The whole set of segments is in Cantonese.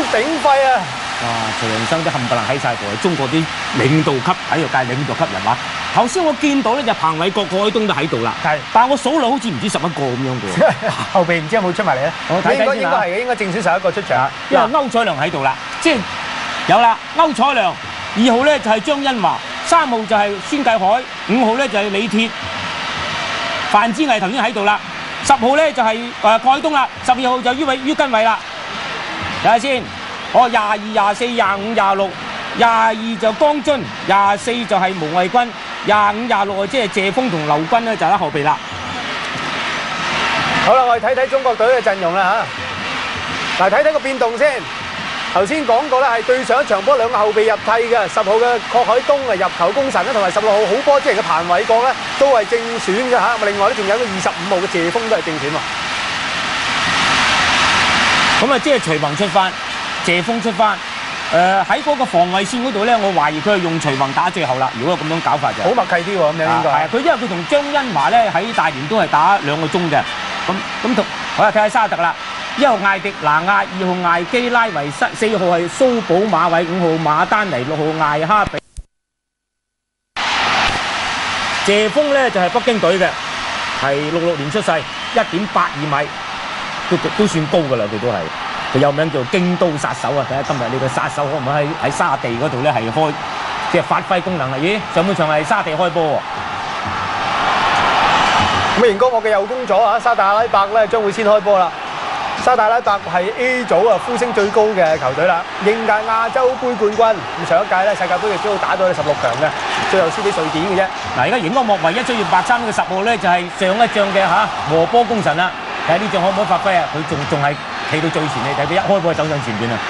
鼎沸啊！ 哇！徐陽生啲冚唪唥喺晒度，係中國啲領導級體育界領導級人馬。頭先我見到咧就彭偉國、郭海東都喺度啦， 係， 但係我數落好似唔止11個咁樣嘅。 後備唔知有冇出埋嚟咧？ 我睇睇先應該係嘅，應該正選11個出場。 因為歐彩良喺度啦，即係有啦。歐彩良2號咧就係張恩華，3號就係孫繼海，5號咧就係李鐵，范之毅頭先喺度啦。10號咧就係郭海東啦，12號就于根偉啦。睇下先，22、24、25、26。22就江津，24就係毛衛軍，25、26即係謝峰同劉軍咧就喺後備啦。 好啦，我哋睇睇中國隊嘅陣容啦嚇。嗱，睇睇個變動先。頭先講過咧，係對上一場波兩個後備入替嘅，10號嘅郭海東啊入球功臣啦，同埋16號好波之人嘅彭偉國咧都係正選嘅嚇。另外咧仲有個25號嘅謝峰都係正選喎。 咁啊，即係徐宏出翻，謝峰出翻。喺嗰個防衞線嗰度咧，我懷疑佢係用徐宏打最後啦。如果咁樣搞法就好默契啲喎，咁樣應該。 係啊，佢因為佢同張恩華咧喺大連都係打2個鐘嘅。咁同好啦，睇下沙特啦。1號艾迪拿亞，2號艾基拉維塞，4號係蘇寶馬偉，5號馬丹尼，6號艾哈比。謝峰咧就係北京隊嘅，係66年出世，1.82米，都算高㗎啦，佢都係。佢有名叫京都殺手啊！睇下今日呢個殺手可唔可以喺沙地嗰度咧係開，即係發揮功能啊！咦，上半場係沙地開波喎。 咁啊，賢哥，我嘅右攻左啊，沙特阿拉伯咧將會先開波啦。沙特阿拉伯係 A 組啊，呼聲最高嘅球隊啦，應屆亞洲杯冠軍。咁上一屆咧世界盃亦都打到16強嘅，最後輸俾瑞典嘅啫。 嗱，而家熒光幕唯一追住白衫嘅10號咧，就係上一仗嘅和波功臣啦。睇下呢仗可唔可以發揮啊？佢仲係企到最前，你睇佢一開波就走上前邊啊！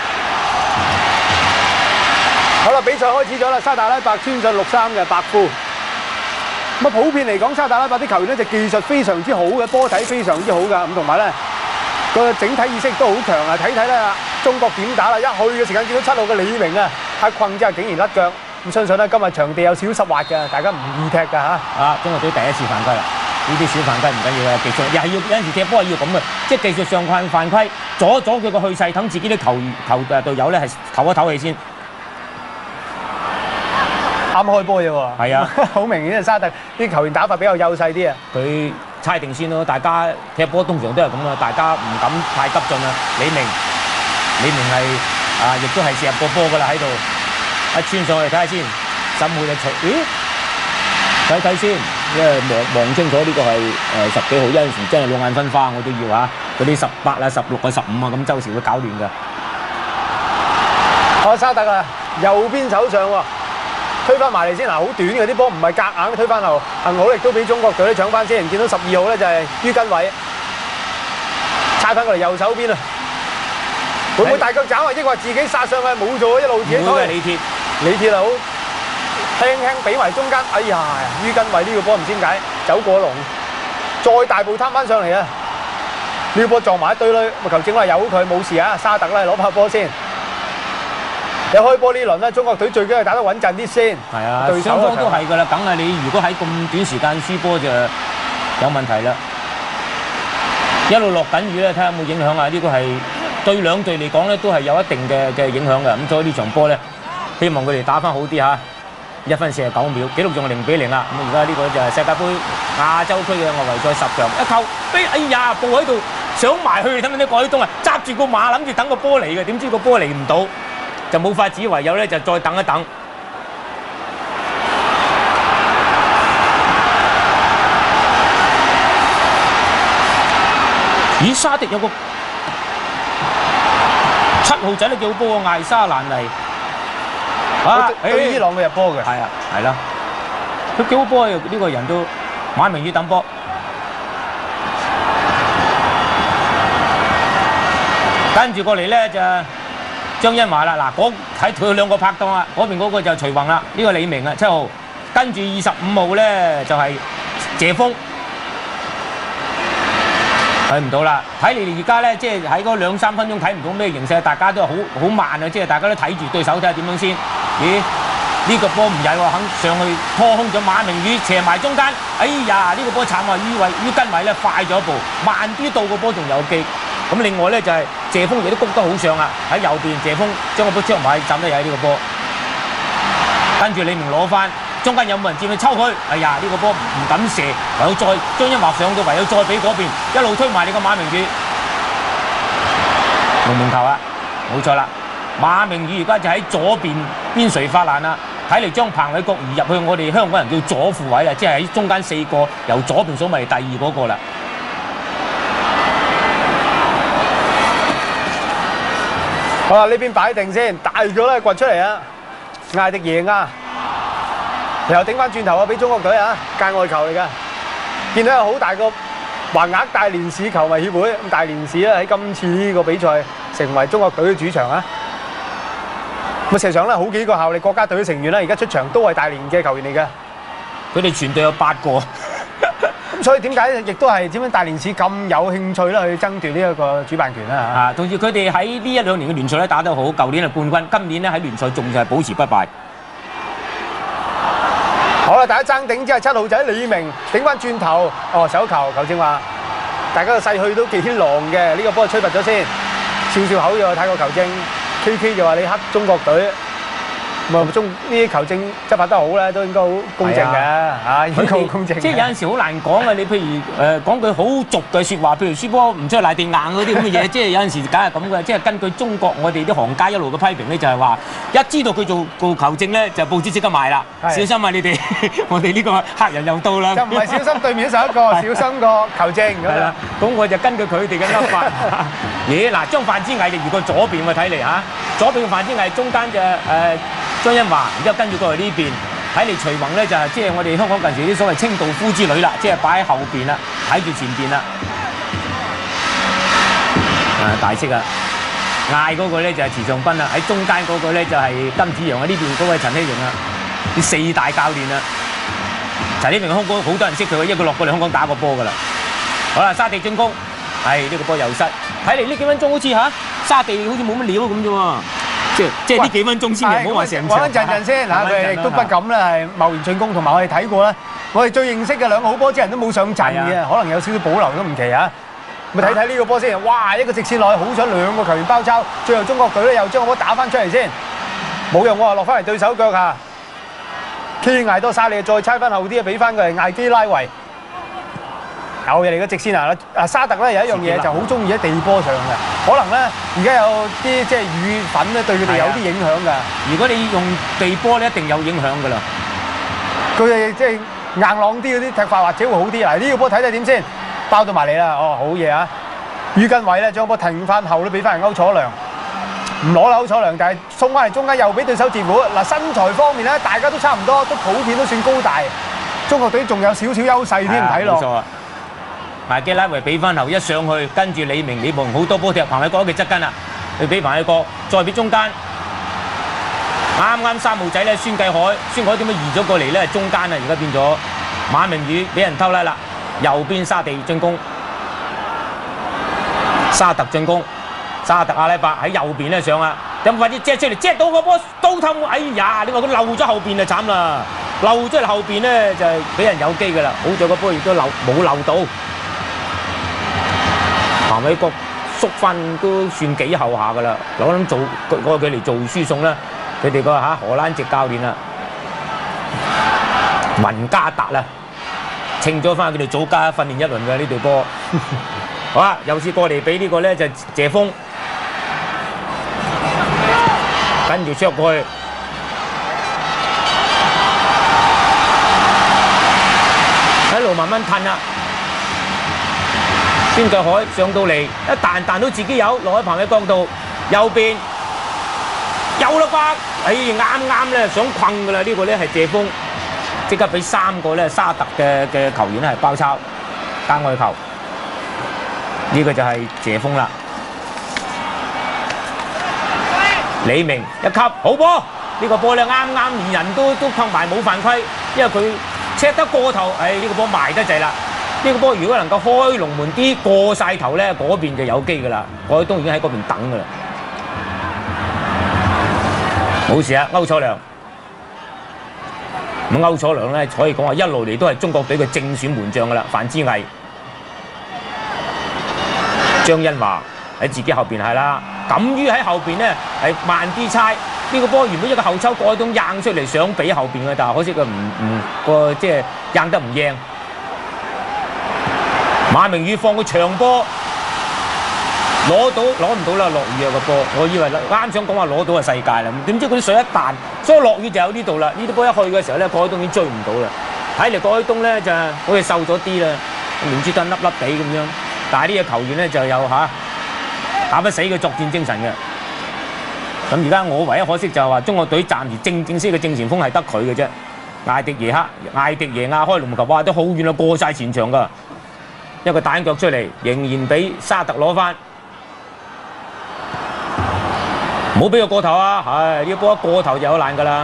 好啦，比賽開始咗啦，沙特阿拉伯穿上綠衫嘅白褲。咁啊，普遍嚟講，沙特阿拉伯啲球員咧就技術非常之好嘅，波體非常之好㗎。咁同埋咧個整體意識都好強啊！睇睇咧，中國點打啦？一去嘅時間見到7號嘅李明啊，一困之後竟然甩腳。咁相信咧今日場地有少少濕滑嘅，大家唔易踢㗎嚇。 中國隊第一次犯規啦！呢啲小犯規唔緊要嘅，技術又係要有陣時踢波係要咁嘅，即係技術上犯規，阻佢個去勢，等自己啲隊友咧係唞一唞氣先。 啱開波啫喎。係啊，好明顯啊，沙特啲球員打法比較幼細啲啊。 佢猜定先咯，大家踢波通常都係咁啊，大家唔敢太急進啊。李明係亦都係射入過波㗎啦喺度，一穿上去睇下先，15號就除，咦？睇睇先，因為望清楚呢個係10幾號，有陣時真係兩眼分花，我都要嚇。嗰啲18啊、16啊、15啊，咁周時會搞亂㗎。 好，沙特啊，右邊手上喎，推翻埋嚟先嗱，好短嘅啲波，唔係夾硬推翻後，幸好亦都俾中國隊搶翻先。見到12號咧就係于根偉，猜翻過嚟右手邊啊，會唔會大腳爪啊？抑或自己殺上去冇做一路自己推？李鐵啊好。輕輕俾埋中間，哎呀！于根偉呢個波唔知點解走過龍，再大步攤翻上嚟啊！呢個波撞埋一堆咧，球證話由佢冇事啊！沙特咧攞拍波先，有開波呢輪咧，中國隊最緊要打得穩陣啲先。 係啊，雙方都係㗎啦，梗係你如果喺咁短時間輸波就有問題啦。一路落緊雨咧，睇下有冇影響啊！呢個係對兩隊嚟講咧都係有一定嘅影響嘅。咁所以呢場波咧，希望佢哋打翻好啲嚇。1分49秒，紀錄仲係0-0啦。咁而家呢個就係世界盃亞洲區嘅外圍賽10強，一球飛，哎呀，步喺度想埋去，睇唔睇到海東啊？揸住個馬諗住等個波嚟嘅，點知個波嚟唔到，就冇法子，唯有咧就再等一等。咦，沙迪有個7號仔都幾好波喎，艾沙蘭尼。 對伊朗佢入波嘅， 係啊，係啦，佢幾好波嘅呢個人都馬明宇等波，跟住過嚟咧就張恩華啦，嗱，睇佢兩個拍檔啊，嗰邊嗰個就徐宏啦，呢個李明啊7號，跟住25號咧就係謝峰，睇唔到啦，睇嚟而家咧即係喺嗰2-3分鐘睇唔到咩形勢，大家都好慢啊，即係大家都睇住對手睇下點樣先。咦？呢個波唔曳喎，肯上去拖空咗馬明宇，斜埋中間。哎呀！呢個波慘啊！於根偉咧快咗一步，慢啲到個波仲有機。 咁另外咧就係謝峰亦都谷得好上啊！喺右邊謝峰將個波將埋斬得有呢個波，跟住李明攞翻，中間有冇人佔去抽佢？哎呀，呢個波唔敢射，唯有再張欣華上到，唯有再俾嗰邊一路推埋你個馬明宇，龍門球啊！冇錯啦，馬明宇而家就喺左邊邊陲發難啦，睇嚟將彭偉國移入去我哋香港人叫左副位啦，即係喺中間4個由左邊數埋第2嗰個啦。 好啦，呢邊擺定先，大咗咧掘出嚟啊！艾迪贏啊！又頂翻轉頭啊！俾中國隊啊，界外球嚟㗎。見到有好大個橫額大連市球迷協會，咁大連市咧喺今次呢個比賽成為中國隊嘅主場啊！咁事實上咧，好幾個效力國家隊嘅成員咧，而家出場都係大連嘅球員嚟嘅。 佢哋全隊有8個。 咁所以點解亦都係點解大連市咁有興趣咧去爭奪呢一個主辦權啦嚇？ 啊，同時佢哋喺呢1、2年嘅聯賽咧打得好，舊年係冠軍，今年咧喺聯賽仲係保持不敗。 好啦，大家爭頂之後，7號仔李明頂翻轉頭，哦手球頭先話，大家個勢去都幾狼嘅，呢個波吹罰咗先，笑笑口就睇個球證 ，KK 就話你黑中國隊。咁啊，呢啲球證執法得好咧，都應該好公正嘅嚇，應該好公正。 即係有陣時好難講啊！你譬如講句好俗嘅説話，譬如輸波唔出去賴地硬嗰啲咁嘅嘢，即係有陣時梗係咁嘅。即係根據中國我哋啲行家一路嘅批評咧，就係話一知道佢做球證咧，就報紙即刻賣啦，小心啊！你哋我哋呢個客人又到啦。 就唔係小心對面手一個，小心個球證咁樣。 咁我就根據佢哋嘅噏法。咦嗱，將范之毅就移過左邊喎，睇嚟嚇，左邊嘅范之毅中間就張欣華，然之後跟住過去呢邊，睇嚟徐宏咧就係即係我哋香港近時啲所謂清道夫之類啦，即係擺喺後邊啦，睇住前邊啦。大色啊！嗌嗰個咧就係池尚斌啦，喺中間嗰個咧就係金子陽啊，呢邊嗰位陳希榮啊，啲4大教練啊。陳希榮香港好多人識佢，因為佢落過嚟香港打過波噶啦。好啦，沙地進攻，呢個波又失，睇嚟呢幾分鐘好似沙地好似冇乜料咁啫喎。即係呢幾分鐘先，唔好話成場。 穩陣先嚇，佢哋亦都不敢咧係貿然進攻，同埋我哋睇過啦，我哋最認識嘅2個好波之人都冇上陣嘅，可能有少少保留都唔奇啊！咪睇睇呢個波先，哇！一個直線落去，好彩2個球員包抄，最後中國隊咧又將個波打翻出嚟先，冇用喎，落翻嚟對手腳下。K 艾多沙利再猜翻後啲啊，俾翻佢係艾基拉維。有嘢嚟嘅直線啊！沙特咧有一樣嘢就好中意喺地波上嘅，可能咧而家有啲即係雨粉咧對佢哋有啲影響㗎。 如果你用地波咧，一定有影響㗎啦。 佢哋即係硬朗啲嗰啲踢法或者會好啲。嗱呢個波睇睇點先，包到埋嚟啦！哦，好嘢啊！于根偉咧將波停翻後都俾翻人歐楚良，唔攞啦歐楚良，但係送翻嚟中間又俾對手截胡。嗱身材方面咧，大家都差唔多，都普遍都算高大。中國隊仲有少少優勢添，睇落。埋基拉維俾翻後一上去，跟住李明、李夢好多波踢，彭偉國嘅側跟啦，佢俾彭偉國，再俾中間，啱啱3號仔咧孫繼海，孫繼海點解移咗過嚟咧？中間啊，而家變咗馬明宇俾人偷拉啦，右邊沙地進攻，沙特進攻，沙特阿拉伯喺右邊咧上啊，有冇快啲遮出嚟？遮到個波刀頭，哎呀！你話佢漏咗後邊就慘啦，漏咗嚟後邊咧就係俾人有機㗎啦，好在個波亦都冇漏到。彭偉國縮翻都算幾後下㗎啦，我諗做過佢嚟做輸送啦，佢哋個荷蘭籍教練啊，文加達啦，稱咗翻佢哋祖家訓練一輪嘅呢隊波。好啦，又試過嚟俾呢個咧就謝峰，跟住出過去，一路慢慢褪啦。孫繼海上到嚟，一彈到自己有落喺彭偉國度，右邊有啦吧？啱咧想困㗎啦！呢個咧係謝峰，即刻俾3個咧沙特嘅球員咧係包抄間外球，呢個就係謝峰啦。李明一級好波，呢個波咧啱連人都困埋冇犯規，因為佢車得過頭，呢個波埋得滯啦。呢個波如果能夠開龍門啲過晒頭咧，嗰邊就有機㗎啦。海東已經喺嗰邊等㗎啦，冇事啊，歐楚良。咁歐楚良咧可以講話一路嚟都係中國隊嘅正選門將㗎啦。范之毅、張欣華、 喺自己後邊係啦，敢於喺後邊咧係慢啲猜。呢個波原本一個後抽改動掟出嚟想俾後邊嘅，但係可惜佢唔個即係掟得唔靚。馬明宇放個長波攞唔到啦，落雨啊個波，我以為啱想講話攞到係世界啦，點知嗰啲水一彈，所以落雨就有呢度啦。呢啲波一去嘅時候咧，郭海東已經追唔到啦。睇嚟郭海東咧就好似瘦咗啲啦，面珠墩粒粒地咁樣，但係呢個球員咧就有打不死嘅作戰精神嘅。咁而家我唯一可惜就係話中國隊暫時正式嘅正前鋒係得佢嘅啫。艾迪耶亞開龍球，哇都好遠啦，過晒前場㗎。一個彈腳出嚟，仍然俾沙特攞翻，唔好俾佢過頭啊！係呢波一過頭就有爛㗎啦，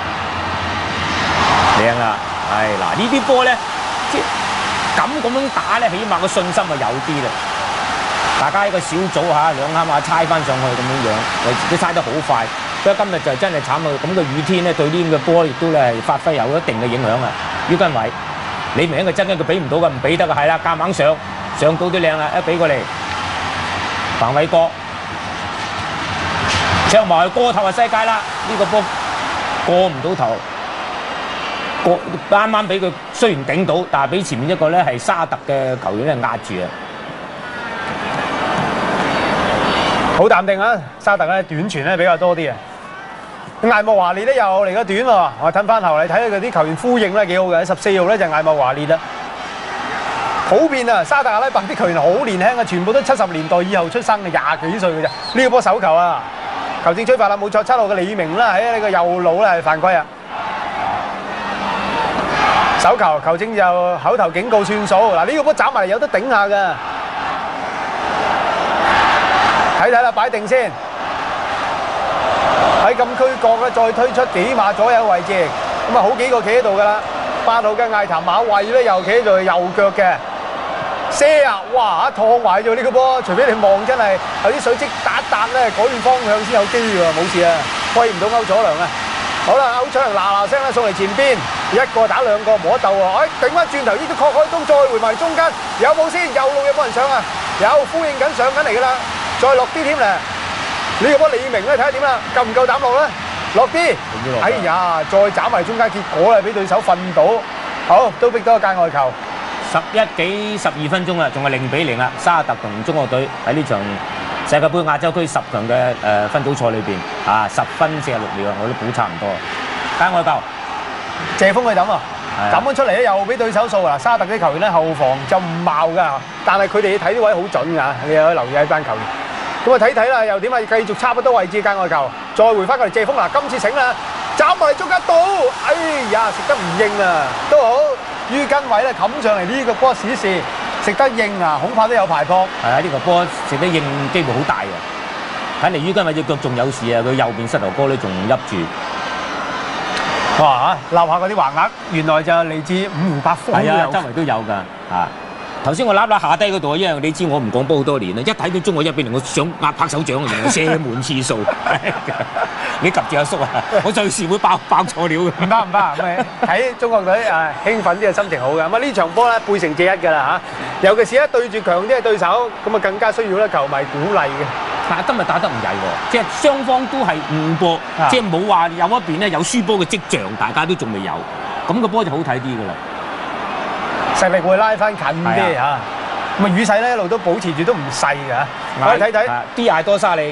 靚啦！係嗱呢啲波咧，即係咁樣打咧，起碼個信心係有啲啦。大家一個小組兩啱話猜翻上去咁樣，都猜得好快。所以今日就真係慘啊！咁嘅雨天咧，對呢個波亦都咧係發揮有一定嘅影響啊！于根偉，李明一個真嘅佢俾唔到嘅，唔俾得嘅係啦，夾硬上到都靚啦，一俾過嚟，彭偉國唱埋過頭係世界啦！呢個波過唔到頭，啱啱俾佢雖然頂到，但係俾前面一個咧係沙特嘅球員咧壓住啊！ 好淡定啊！沙特咧短傳咧比較多啲啊。艾莫華列咧又嚟個短喎，我褪翻頭嚟睇下佢啲球員呼應咧幾好嘅。14號咧就艾莫華列啦。普遍啊，沙特阿拉伯啲球員好年輕啊，全部都70年代以後出生嘅，20幾歲嘅啫。呢個波手球啊，球證吹罰啦，冇錯，7號嘅李明啦，喺呢個右路咧係犯規啊。手球，球證就口頭警告算數。嗱呢個波斬埋嚟有得頂下㗎。睇啦，擺定先。喺禁區角咧，再推出幾碼左右位置，咁啊好幾個企喺度㗎啦。8號嘅艾譚馬衛咧又企喺度，右腳嘅射啊！哇，燙壞咗呢個波，除非你望真係有啲水跡打一笪咧，改變方向先有機會喎，冇事啊，威唔到歐楚良啊！好啦，歐楚良嗱聲咧送嚟前邊，一個打兩個冇得鬥喎，頂翻轉頭呢個郭海東再回埋中間，有冇先？右路有冇人上啊？有，呼應緊上緊嚟㗎啦！再落啲添咧，呢個波李明咧睇下點啦，夠唔夠膽落咧？落啲，哎呀，再斬埋中間，結果咧俾對手瞓到，好都逼到個界外球。 11幾12分鐘啦，仲係0-0啦。沙特同中國隊喺呢場世界盃亞洲區10強嘅分組賽裏邊10分46秒，我都估差唔多。界外球， 謝峰去抌啊！抌咗出嚟咧，又俾對手掃啊！沙特啲球員咧後防就唔冒㗎，但係佢哋睇啲位好準㗎，你又可以留意一班球員。咁啊睇睇啦，又點啊？繼續差不多位置界外球，再回翻過嚟謝峰嗱，今次醒啦，斬埋嚟中間到，哎呀食得唔應啊，都好。於根偉咧冚上嚟呢個波史事食得應啊，恐怕都有排撲。 係啊，呢個波食得應機會好大嘅。睇嚟於根偉隻腳仲有事啊，佢右邊膝頭哥咧仲噏住。 哇嚇！擸下嗰啲橫額，原來就嚟自五湖八方都有。 係啊，周圍都有㗎啊！頭先我揦下低嗰度，因為你知我唔講波好多年啦，一睇到中國1比0，我想拍手掌啊，原來射門次數。你及住阿叔啊！我隨時會爆錯料嘅。 唔得，咁睇中國隊興奮啲嘅心情好嘅。咁啊呢場波咧背成借1㗎啦嚇，尤其是咧對住強啲嘅對手，咁啊更加需要咧球迷鼓勵嘅。 但係今日打得唔曳喎，即係雙方都係互搏，即係冇話有一邊咧有輸波嘅跡象，大家都仲未有，咁個波就好睇啲㗎啦。 實力會拉翻近啲嚇，咁啊雨勢咧一路都保持住都唔細㗎。我哋睇睇啲艾多沙利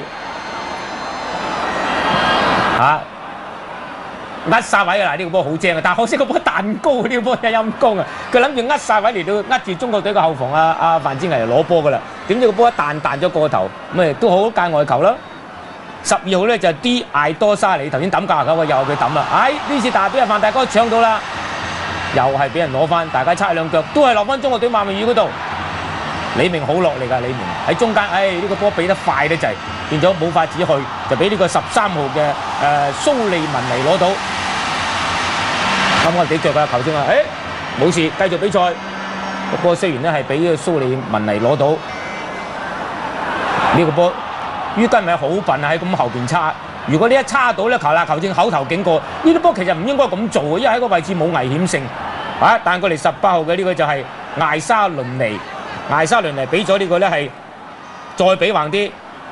呃晒位㗎啦！呢個波好正啊，但係可惜個波彈高，呢個波真係陰功啊！佢諗住呃晒位嚟到呃住中國隊嘅後防阿范志毅攞波㗎啦，點知個波一彈咗過頭，咁都好界外球啦。12號咧就啲艾多沙利頭先抌架球，又係佢抌啦。呢次大俾阿范大哥搶到啦！又係俾人攞翻，大家差兩腳，都係落翻中國隊馬明宇嗰度。李明好落力㗎，李明喺中間，呢個波俾得快得滯，變咗冇法子去，就俾呢個13號嘅蘇利文尼攞到。咁我哋俾腳㗎球證話，冇事，繼續比賽。個波雖然咧係俾呢個蘇利文尼攞到，呢個波於根偉好笨啊，喺咁後邊叉。如果呢一叉到咧，球證口頭警告，呢啲波其實唔應該咁做嘅，因為喺個位置冇危險性。但過嚟18號嘅呢個就係艾沙倫尼俾咗呢個咧係再俾橫啲，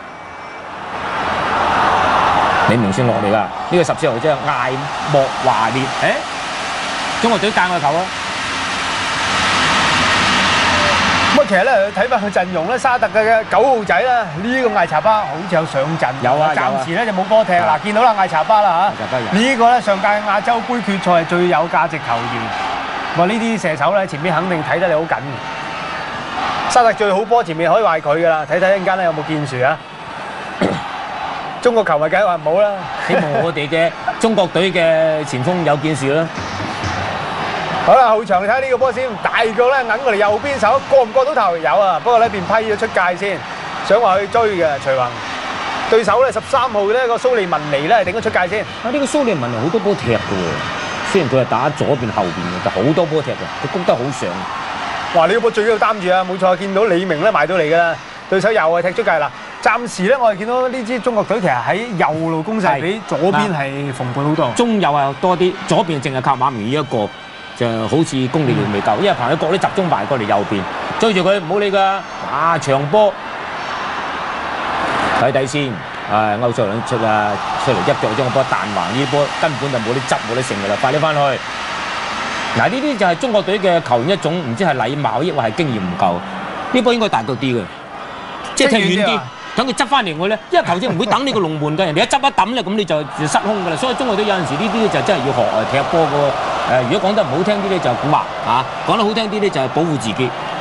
李明先落嚟㗎。呢個14號即係艾莫華烈，中國隊間個球啊！ 咁啊，其實咧睇翻佢陣容咧，沙特嘅9號仔啦，呢個艾查巴好似有上陣， 有啊， 暫時咧就冇波踢。嗱，見到啦，艾查巴啦嚇，呢個咧上屆亞洲杯決賽係最有價值球員。話呢啲射手咧，前面肯定睇得你好緊嘅。沙特最好波前面可以話佢噶啦，睇睇一陣間咧有冇建樹啊？中國球迷梗係話冇啦， 希望我哋嘅中國隊嘅前鋒有建樹啦。 好啦，後場你睇下呢個波先，大腳咧揞過嚟右邊手，過唔過到頭？有啊，不過呢邊批咗出界先，想話去追嘅徐宏。對手咧13號呢個蘇利文尼咧頂咗出界先。 啊，呢個蘇利文尼好多波踢嘅喎，雖然佢係打左邊後邊嘅，但好多波踢嘅，佢攻得好上。 哇！呢個波最緊要擔住啊，冇錯，見到李明咧埋到嚟㗎啦，對手又係踢出界啦。暫時咧，我哋見到呢支中國隊其實喺右路攻勢比左邊係蓬勃好多。 中右係多啲，左邊淨係靠馬明宇一個，就好似功力量未夠，因為彭偉國都集中埋過嚟右邊，追住佢唔好理㗎。啊，長波睇睇先，歐卓良出嚟一腳將個波彈橫，呢啲波根本就冇得執冇得成㗎啦，快啲翻去。嗱，呢啲就係中國隊嘅球員一種唔知係禮貌抑或係經驗唔夠，呢波應該大腳啲嘅，即係踢遠啲。等佢執翻嚟我咧，因為球證唔會等你個龍門嘅，人哋一執一抌咧，咁你就失控㗎啦。所以中國隊有陣時呢啲就真係要學踢波嘅。如果講得唔好聽啲咧就蠱惑嚇，講得好聽啲咧就係保護自己。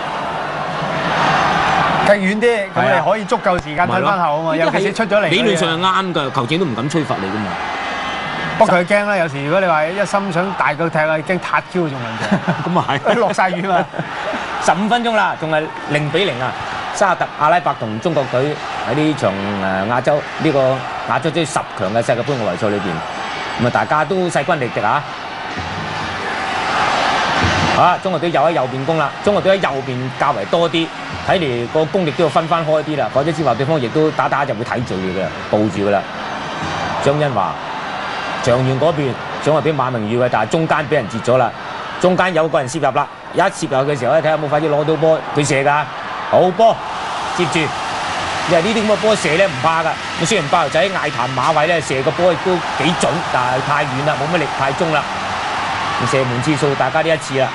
踢遠啲，咁你可以足夠時間退翻後啊嘛。尤其是出咗嚟， 理論上係啱㗎，球證都唔敢吹罰你㗎嘛。 不過佢驚啦，有時如果你話一心想大腳踢啊，驚撻 Q 仲問題。 咁啊係， 落晒雨嘛。 15分鐘啦，仲係0-0啊！沙特阿拉伯同中國隊喺呢場亞洲呢個亞洲杯10強嘅世界盃外圍賽裏邊，咁啊大家都勢均力敵啊！中國隊又喺右邊攻啦，中國隊喺右邊較為多啲，睇嚟個攻力都要分翻開啲啦，否則之話對方亦都打就會睇住你嘅，報住噶啦。張恩華長遠嗰邊想話俾馬明宇嘅，但係中間俾人截咗啦，中間有個人攝入啦，一攝入嘅時候咧，睇下有冇快啲攞到波，佢射㗎。好波接住，因為呢啲咁嘅波射咧唔怕㗎。咁雖然爆頭仔艾壇馬位咧射個波亦都幾準，但係太遠啦，冇乜力，太中啦。射門次數大家呢一次啦。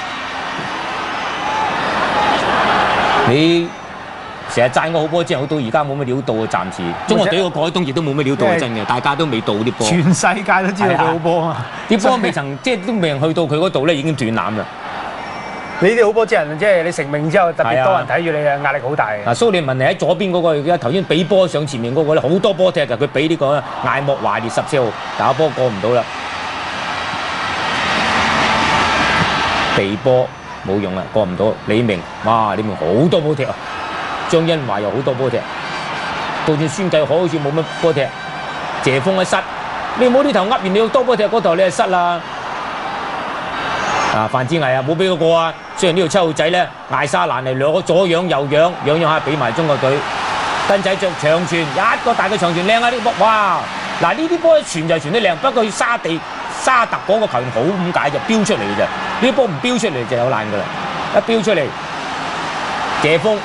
你成日讚我好波之後，到而家冇乜料到啊！暫時中國隊個改動亦都冇乜料到啊！真嘅，大家都未到啲波。 全世界都知道佢好波啊！ 啲波未曾即係都未去到佢嗰度咧，已經斷纜啦。 你啲好波之人，即係你成名之後，特別多人睇住你嘅壓力好大嘅。 嗱，蘇利文尼喺左邊嗰個，而家頭先俾波上前面嗰個咧，好多波踢㗎，佢俾呢個艾莫華烈14號打波過唔到啦，避波冇用啦，過唔到。李明，哇！李明好多波踢啊！張恩華又好多波踢，到轉孫繼海好似冇乜波踢。謝峰一失，你冇呢頭噏完，你要多波踢嗰頭你係失啦。范志毅啊，冇俾佢過啊！雖然呢條7號仔咧，艾沙蘭嚟兩個左仰右仰，仰下俾埋中國隊。根仔着長傳，一個大嘅長傳靚啊！呢個波，哇！嗱呢啲波傳就傳得靚，不過沙特嗰個球員好咁解就飆出嚟嘅啫。呢啲波唔飆出嚟就有難噶啦，一飆出嚟，謝峰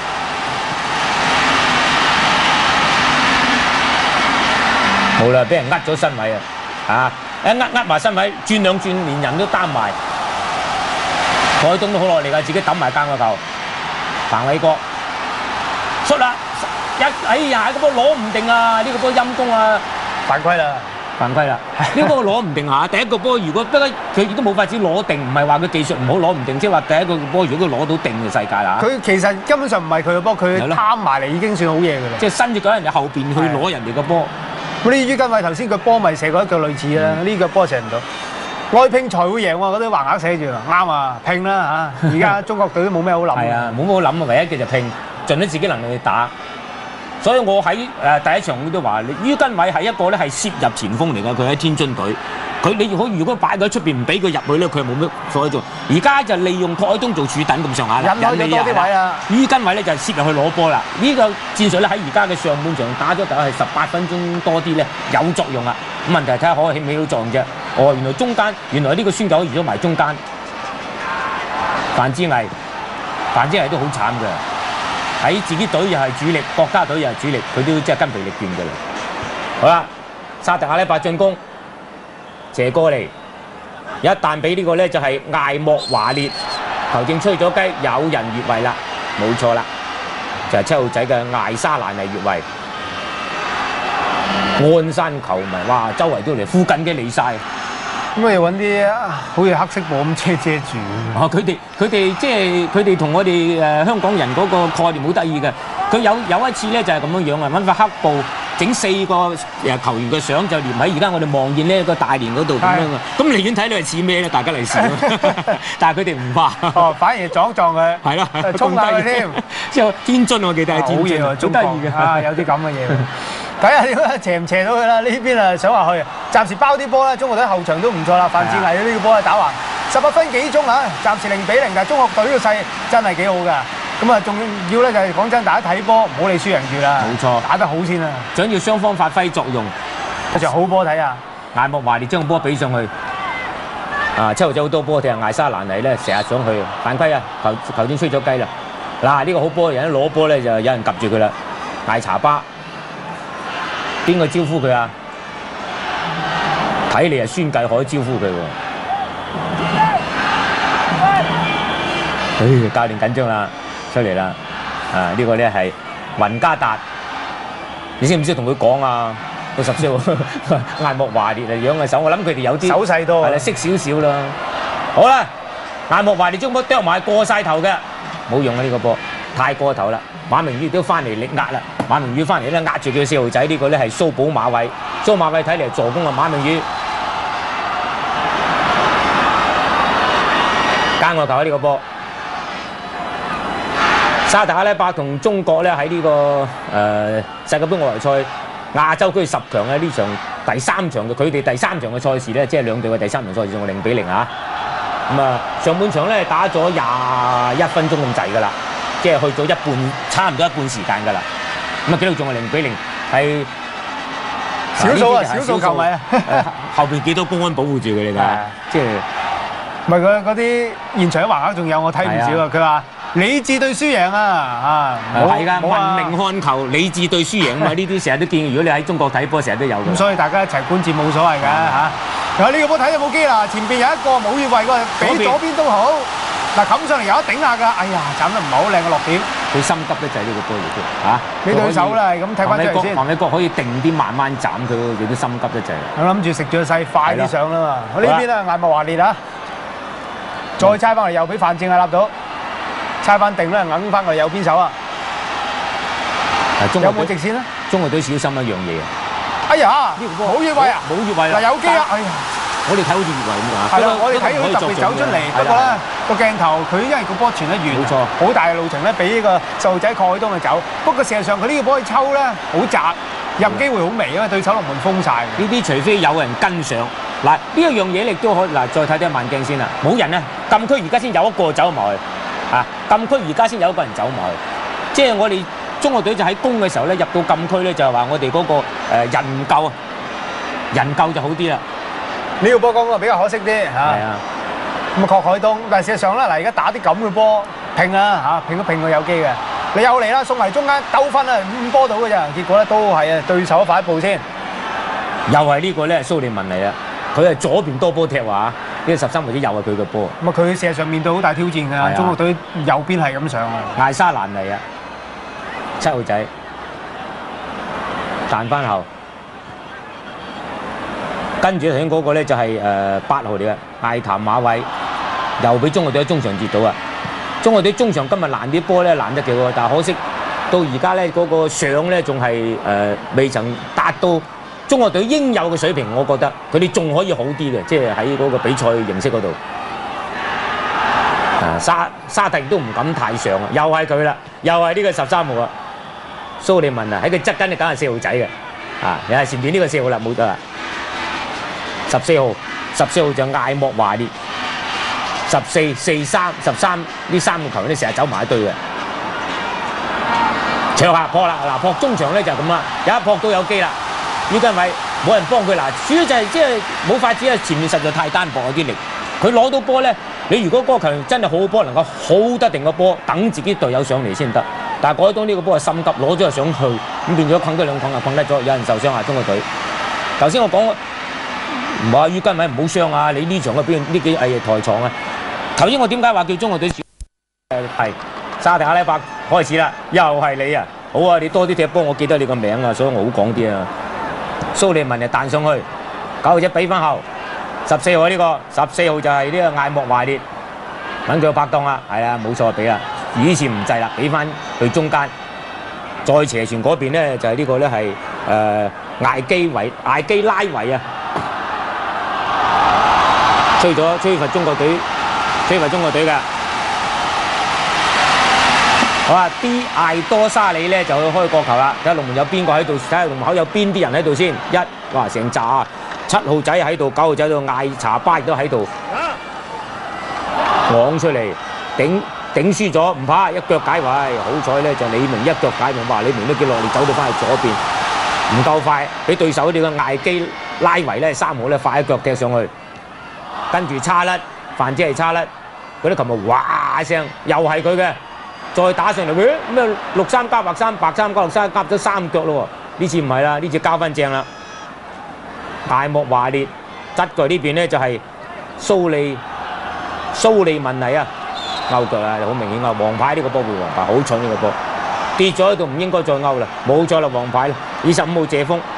冇啦，俾人呃咗身位啊！一呃埋身位，轉兩轉連人都擔埋。海東都好落嚟㗎，自己抌埋間個球。彭偉國出啦，哎呀，個波攞唔定啊！呢個波陰公啊， 犯規啦， 犯規啦！呢個波攞唔定下，第一個波如果不過佢亦都冇法子攞定，唔係話佢技術唔好攞唔定，即係話第一個波如果佢攞到定嘅世界啦。 佢其實根本上唔係佢嘅波，佢貪埋嚟已經算好嘢㗎啦。 即係伸住腳喺人哋後邊去攞人哋個波。 咁呢於根偉頭先個波咪射過一腳類似啦，呢個波射唔到。愛拼才會贏喎，嗰啲橫額寫住啱啊，拼啦嚇！而家中國隊都冇咩好諗。係啊， 冇乜好諗啊，唯一嘅就拼，盡咗自己能力去打。所以我喺第一場我都話，於根偉係一個咧係攝入前鋒嚟㗎，佢喺天津隊。如果擺佢喺出邊唔俾佢入去咧，佢係冇乜所謂做。而家就利用拓海東做柱躉咁上下啦， 引開咗多啲位啦。 於根偉咧就係攝入去攞波啦。呢個戰術咧喺而家嘅上半場打咗大概係18分鐘多啲咧有作用啦。咁問題睇下可起唔起到作用啫。原來中間呢個孫九移咗埋中間，范志毅都好慘嘅。 喺自己隊又係主力，國家隊又係主力，佢都即係筋疲力盡㗎啦。好啦，沙特阿拉伯進攻，斜過嚟，一旦俾呢個咧就係艾莫華列球證吹咗雞，有人越位啦，冇錯啦，就係7號仔嘅艾沙蘭尼越位。鞍山球迷，哇！周圍都嚟，附近嘅嚟晒。 咁啊要揾啲好似黑色布咁遮住。 啊！佢哋即係佢哋同我哋香港人嗰個概念好得意嘅。佢有一次咧就係咁樣樣啊，揾塊黑布整4個球員嘅相就連喺而家我哋望見呢個大連嗰度咁樣啊。咁離遠睇你係似咩咧？大家嚟試。但係佢哋唔怕。哦， 反而撞佢。係啦，衝下佢添。 之後天津我記得係天津，好得意嘅。 啊，有啲咁嘅嘢。睇下點樣斜唔斜到佢啦？呢邊啊想話去，暫時包啲波啦。中國隊後場都唔錯啦，范志毅呢個波係打橫，18分幾鐘啊，暫時0-0，但係中國隊嘅勢真係幾好㗎。咁啊，仲要咧就係講真，大家睇波唔好理輸贏住啦。冇錯，打得好先啊！ 想要雙方發揮作用， 一場好波睇啊！ 艾莫華列將個波俾上去，啊7號仔好多波踢，艾沙蘭尼咧成日上去犯規啊！球證吹咗雞啦！嗱呢個好波，人一攞波咧就有人及住佢啦，艾查巴。邊個招呼佢啊？睇嚟係孫繼海招呼佢喎。教練緊張啦，出嚟啦！啊，呢個咧係雲加達，你識唔識同佢講啊？個14號艾莫華列嚟養嘅手，我諗佢哋有啲手勢多， 係啦，識少少啦。好啦，艾莫華列將波啄埋過晒頭嘅，冇用啊！呢個波太過頭啦。馬明宇都翻嚟力壓啦，馬明宇翻嚟咧壓住佢4號仔，呢個咧係蘇寶馬偉，蘇馬偉睇嚟係助攻啊！馬明宇間外球啊！呢個波，沙特阿拉伯同中國咧喺呢個世界盃外圍賽亞洲區10強咧呢場第3場嘅佢哋第3場嘅賽事咧，即係兩隊嘅第3場賽事仲係0-0啊！咁啊上半場咧打咗21分鐘咁滯㗎啦。即係去咗一半，差唔多一半時間㗎啦。咁啊，紀錄仲係0-0，係少數啊，少數球迷啊。 後邊幾多公安保護住佢哋㗎？即係唔係佢嗰啲現場橫額仲有我睇唔少啊？佢話理智對輸贏啊！ 係㗎，文明看球，理智對輸贏啊嘛！呢啲成日都見，如果你喺中國睇波，成日都有嘅。 咁所以大家一齊觀戰冇所謂㗎嚇。有呢個波睇有冇機啦？前邊有一個冇越位喎，俾左邊都好。嗱，冚上嚟有得頂下㗎，哎呀，斬得唔係好靚嘅落點。 佢心急得滯呢個波亦都嚇， 俾對手啦，咁睇翻出嚟先。 黃美國可以定啲慢慢斬佢，佢都心急得滯。 我諗住食咗勢，快啲上啦嘛。我呢邊啊，艾莫華列啊，再猜翻嚟又俾范正啊立到，猜翻定啦，揞翻佢右邊手啊。有冇直線咧？ 中國隊小心一樣嘢啊！ 哎呀，冇越位啊！ 冇越位啦！ 嗱有機啊！哎呀！ 我哋睇好似越位咁㗎， 係啦，我哋睇佢特別走出嚟，不過咧個鏡頭佢因為個波傳得遠，冇錯，好大嘅路程咧，俾呢個細路仔蓋東去走。不過事實上佢呢個波去抽咧好窄，入機會好微，因為對手龍門封晒。呢啲除非有人跟上，嗱呢一樣嘢你都可嗱再睇睇慢鏡先啦，冇人啊，禁區而家先有一個走埋去，啊禁區而家先有一個人走埋去，即係我哋中國隊就喺攻嘅時候咧入到禁區咧就係話我哋嗰個人唔夠啊，人夠就好啲啦。呢個波講嘅比較可惜啲嚇，係啊，咁啊郭海東，但係事實上咧嗱，而家打啲咁嘅波拼啊嚇，拼都拼過有機嘅。你又嚟啦，送嚟中間兜分啊，5波到嘅咋，結果咧都係啊對手快一步先。又係呢個咧蘇利文嚟啦，佢係左邊多波踢話，呢個13或者又係佢嘅波。咁啊佢事實上面對好大挑戰㗎，中國隊右邊係咁上啊。艾沙蘭嚟啊，7號仔彈翻後。跟住頭先嗰個咧就係8號嚟嘅艾譚馬偉，又俾中國隊喺中場截到啊！中國隊中場今日攔啲波咧攔得幾好，但係可惜到而家咧嗰個上咧仲係未曾達到中國隊應有嘅水平，我覺得佢哋仲可以好啲嘅，即係喺嗰個比賽形式嗰度。沙特亦都唔敢太上啊！又係佢啦，又係呢個13號啊！蘇利文啊，喺佢側跟你梗係4號仔嘅啊！又係前邊呢個4號啦，冇得啦。14號就艾莫華列，14、43、13呢3個球員咧成日走埋一堆嘅，長下撲啦，嗱撲中場咧就咁啦，有一撲到有機啦，呢根位冇人幫佢嗱，主要就係即係冇法子啊，前面實在太單薄有啲力，佢攞到波咧，你如果嗰個球員真係好好波，能夠好得定個波，等自己隊友上嚟先得， 但係改東呢個波係心急，攞咗就想去，咁變咗困多兩困就困得咗，有人受傷啊！中國隊。頭先我講唔好話於根偉唔好傷啊！你呢場嘅表現呢幾台床啊！頭先我點解話叫中國隊係沙特阿拉伯開始啦，又係你啊！好啊，你多啲踢波，我記得你個名啊，所以我好講啲啊。蘇利文就彈上去，9號仔俾翻後，14號呢個14號就係呢個艾莫華列，揾佢拍檔啦，係啦，冇錯，俾啦。以前唔制啦，俾翻去中間，再斜傳嗰邊咧就係呢個咧係艾基拉維啊，吹罰中國隊嘅。好啊 ，D 艾多沙里咧就去開角球啦，睇下龍門有邊個喺度，睇下龍門口有邊啲人喺度先。哇，成紮7號仔喺度，9號仔喺度，艾查巴亦都喺度，昂出嚟頂輸咗，唔怕，一腳解圍。好彩咧就李明一腳解圍，話李明都幾落力走到翻去左邊，唔夠快，俾對手呢個艾基拉維咧3號咧快一腳踢上去，跟住叉甩，范姐係叉甩，嗰啲球咪哇一聲，又係佢嘅。再打上嚟，咩6-3加白3，白3加綠3，夾咗3腳咯喎！呢次唔係啦，呢次交翻正啦。艾莫華列側腳呢邊咧就係蘇利文尼啊，勾腳啊，好明顯啊！黃牌呢個波會黃牌，好蠢呢個波，跌咗喺度唔應該再勾啦，冇再啦黃牌啦。25號謝峰，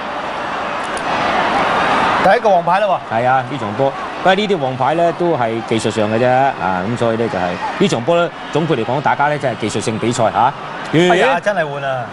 第一個黃牌啦喎。 係啊，呢場波。不過呢啲黃牌咧都係技術上嘅啫，啊咁所以咧就係呢場波咧總括嚟講，大家咧真係技術性比賽嚇。 係啊，真係換啊！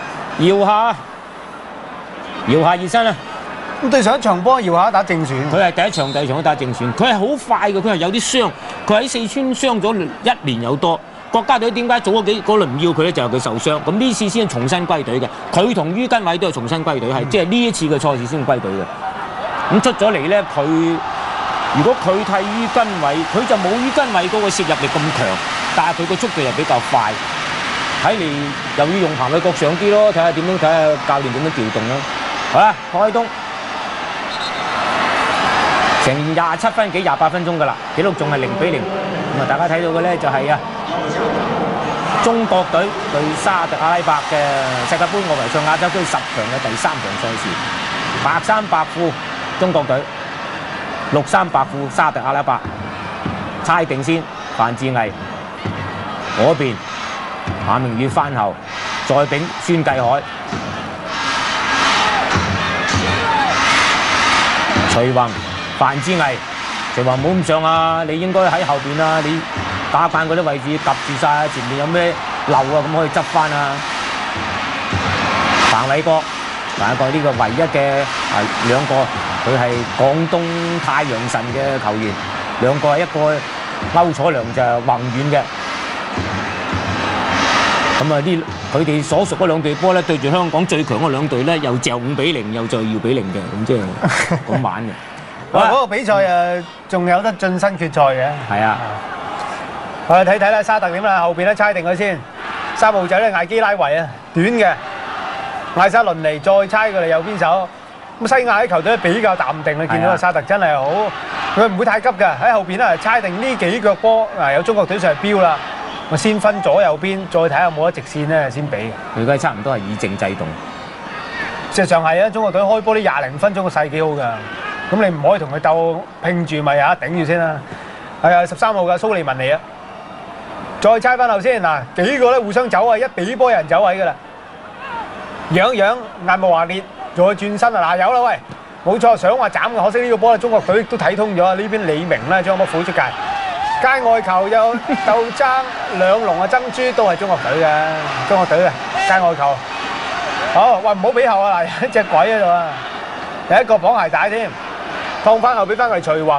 搖下熱身啦。 咁對上一場波搖下打正選， 佢係第一場、第二場都打正選，佢係好快嘅，佢係有啲傷，佢喺四川傷咗1年有多。國家隊點解早嗰輪唔要佢咧？就係佢受傷，咁呢次先重新歸隊嘅。佢同于根偉都係重新歸隊，係即係呢一次嘅賽事先歸隊嘅。咁出咗嚟咧，如果佢替于根偉，佢就冇于根偉嗰個攝入力咁強，但係佢個速度又比較快，睇嚟又要用彭偉國上啲咯，睇下點樣，睇下教練點樣調動啦。好啦，開東成27分幾28分鐘㗎啦，紀錄仲係0-0。咁啊，大家睇到嘅咧就係中國隊對沙特阿拉伯嘅世界盃外圍賽亞洲區10強嘅第3場賽事，白衫白褲中國隊。綠衫白褲沙特阿拉伯，猜定先。范志毅嗰邊，馬明宇翻後，再頂孫繼海，徐宏、范志毅，徐宏冇咁上啊！你應該喺後邊啊！你打慣嗰啲位置夾住晒，前面有咩漏啊？咁可以執翻啊！彭偉國呢個唯一嘅兩個。佢係廣東太陽神嘅球員，兩個一個歐楚良就係宏遠嘅。咁啊，佢哋所屬嗰兩隊波咧，對住香港最強嗰兩隊咧，又就5-0，又就2-0嘅，咁即係咁玩嘅。 嗰個比賽仲有得晉身決賽嘅。係啊，我哋睇睇啦，沙特點啦，後邊咧猜定佢先。3號仔咧艾基拉維啊，短嘅，艾沙倫尼再猜佢哋右邊手。咁西亞啲球隊比較淡定，你見到個沙特真係好，佢唔會太急㗎。喺後邊咧猜定呢幾腳波，有中國隊上嚟標啦，我先分左右邊，再睇下有冇得直線咧先俾嘅。 佢而家差唔多係以靜制動。 事實上係啊，中國隊開波呢20分鐘個勢幾好㗎，咁你唔可以同佢鬥拼住咪頂住先啦。係啊，13號嘅蘇利文嚟啊，再猜翻後先嗱，幾個咧互相走啊，一比波人走位㗎啦，樣艾莫華列。再轉身啊！嗱有啦喂，冇錯，想話斬嘅，可惜呢個波中國隊都睇通咗。呢邊李明咧將波虎出界，界外球又鬥爭兩龍啊，珍珠都係中國隊嘅，中國隊嘅界外球。好，喂唔好俾後啊！嗱，有一隻鬼喺度啊，有一個綁鞋帶添，放翻後俾翻佢徐宏。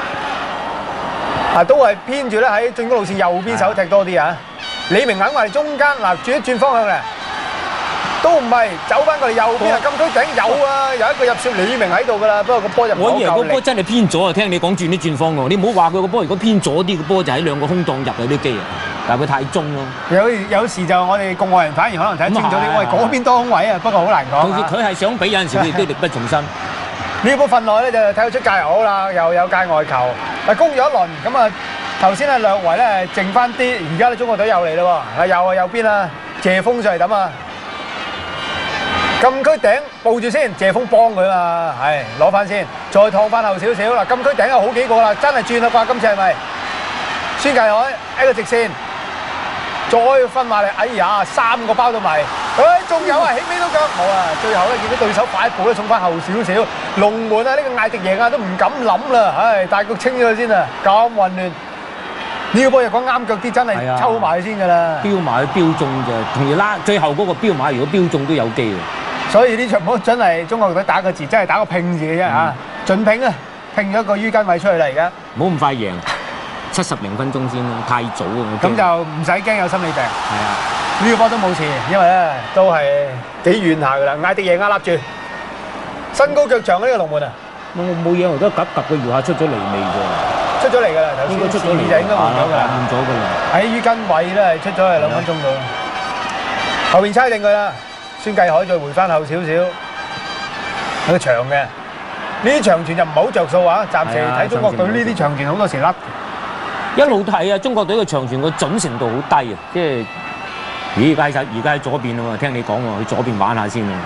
都係偏住咧喺進攻路線右邊手踢多啲啊！李明肯埋中間嗱，轉一轉方向咧。都唔係，走翻過嚟右邊啊！禁區頂有啊，有一個入射李明喺度噶啦，不過個波就唔好夠力。我以為個波真係偏咗啊！聽你講轉啲轉方喎，你唔好話佢個波如果偏咗啲，個波就喺兩個空檔入有啲機啊，但係佢太中咯。 有時就我哋局外人反而可能睇清楚啲，喂嗰邊多空位啊，不過好難講。 佢係想俾有陣時佢都力不從心。 呢波份內咧就睇到出界又好啦，又有界外球，攻咗一輪咁啊， 頭先略為咧剩翻啲，而家咧中國隊又嚟咯喎，又係右邊啊，謝峰上嚟揼啊！禁區頂報住先，謝峰幫佢嘛，係攞翻先，再燙翻後少少啦。禁區頂有好幾個啦，真係轉啦啩，今次係咪？孫繼海一個直線，再分埋嚟，哎呀，3個包到埋，仲有啊，起尾都腳冇啊！最後咧見到對手快步咧送翻後少少，龍門啊呢個艾迪贏啊都唔敢諗啦，唉大局清咗佢先啊，咁混亂。呢個波又講啱腳啲，真係抽埋先㗎啦。 標埋去標中就同拉，最後嗰個標馬如果標中都有機嘅。 所以呢場波真係中國隊打個字，真係打個拼字嘅啫嚇，盡拼啊，拼咗個於根偉出去啦而家。 唔好咁快贏，70零分鐘先啦，太早啊！ 咁就唔使驚有心理病。 係啊， 呢個波都冇事，因為咧都係幾遠下㗎啦。艾迪贏壓立住，身高腳長呢個龍門啊！ 冇嘢，我而家及個搖下出咗嚟未啫？ 出咗嚟㗎啦，頭先應該出咗嚟就應該換咗㗎啦， 換咗㗎啦。 喺於根偉咧出咗嚟2分鐘到，後邊猜定佢啦。孫繼海再回翻後少少，係個長嘅，呢啲長傳就唔係好着數啊！暫時睇中國隊呢啲長傳好多時甩， 一路睇啊！中國隊嘅長傳個準程度好低啊！即係，咦？而家喺左邊啊嘛，聽你講喎，去左邊玩下先啊！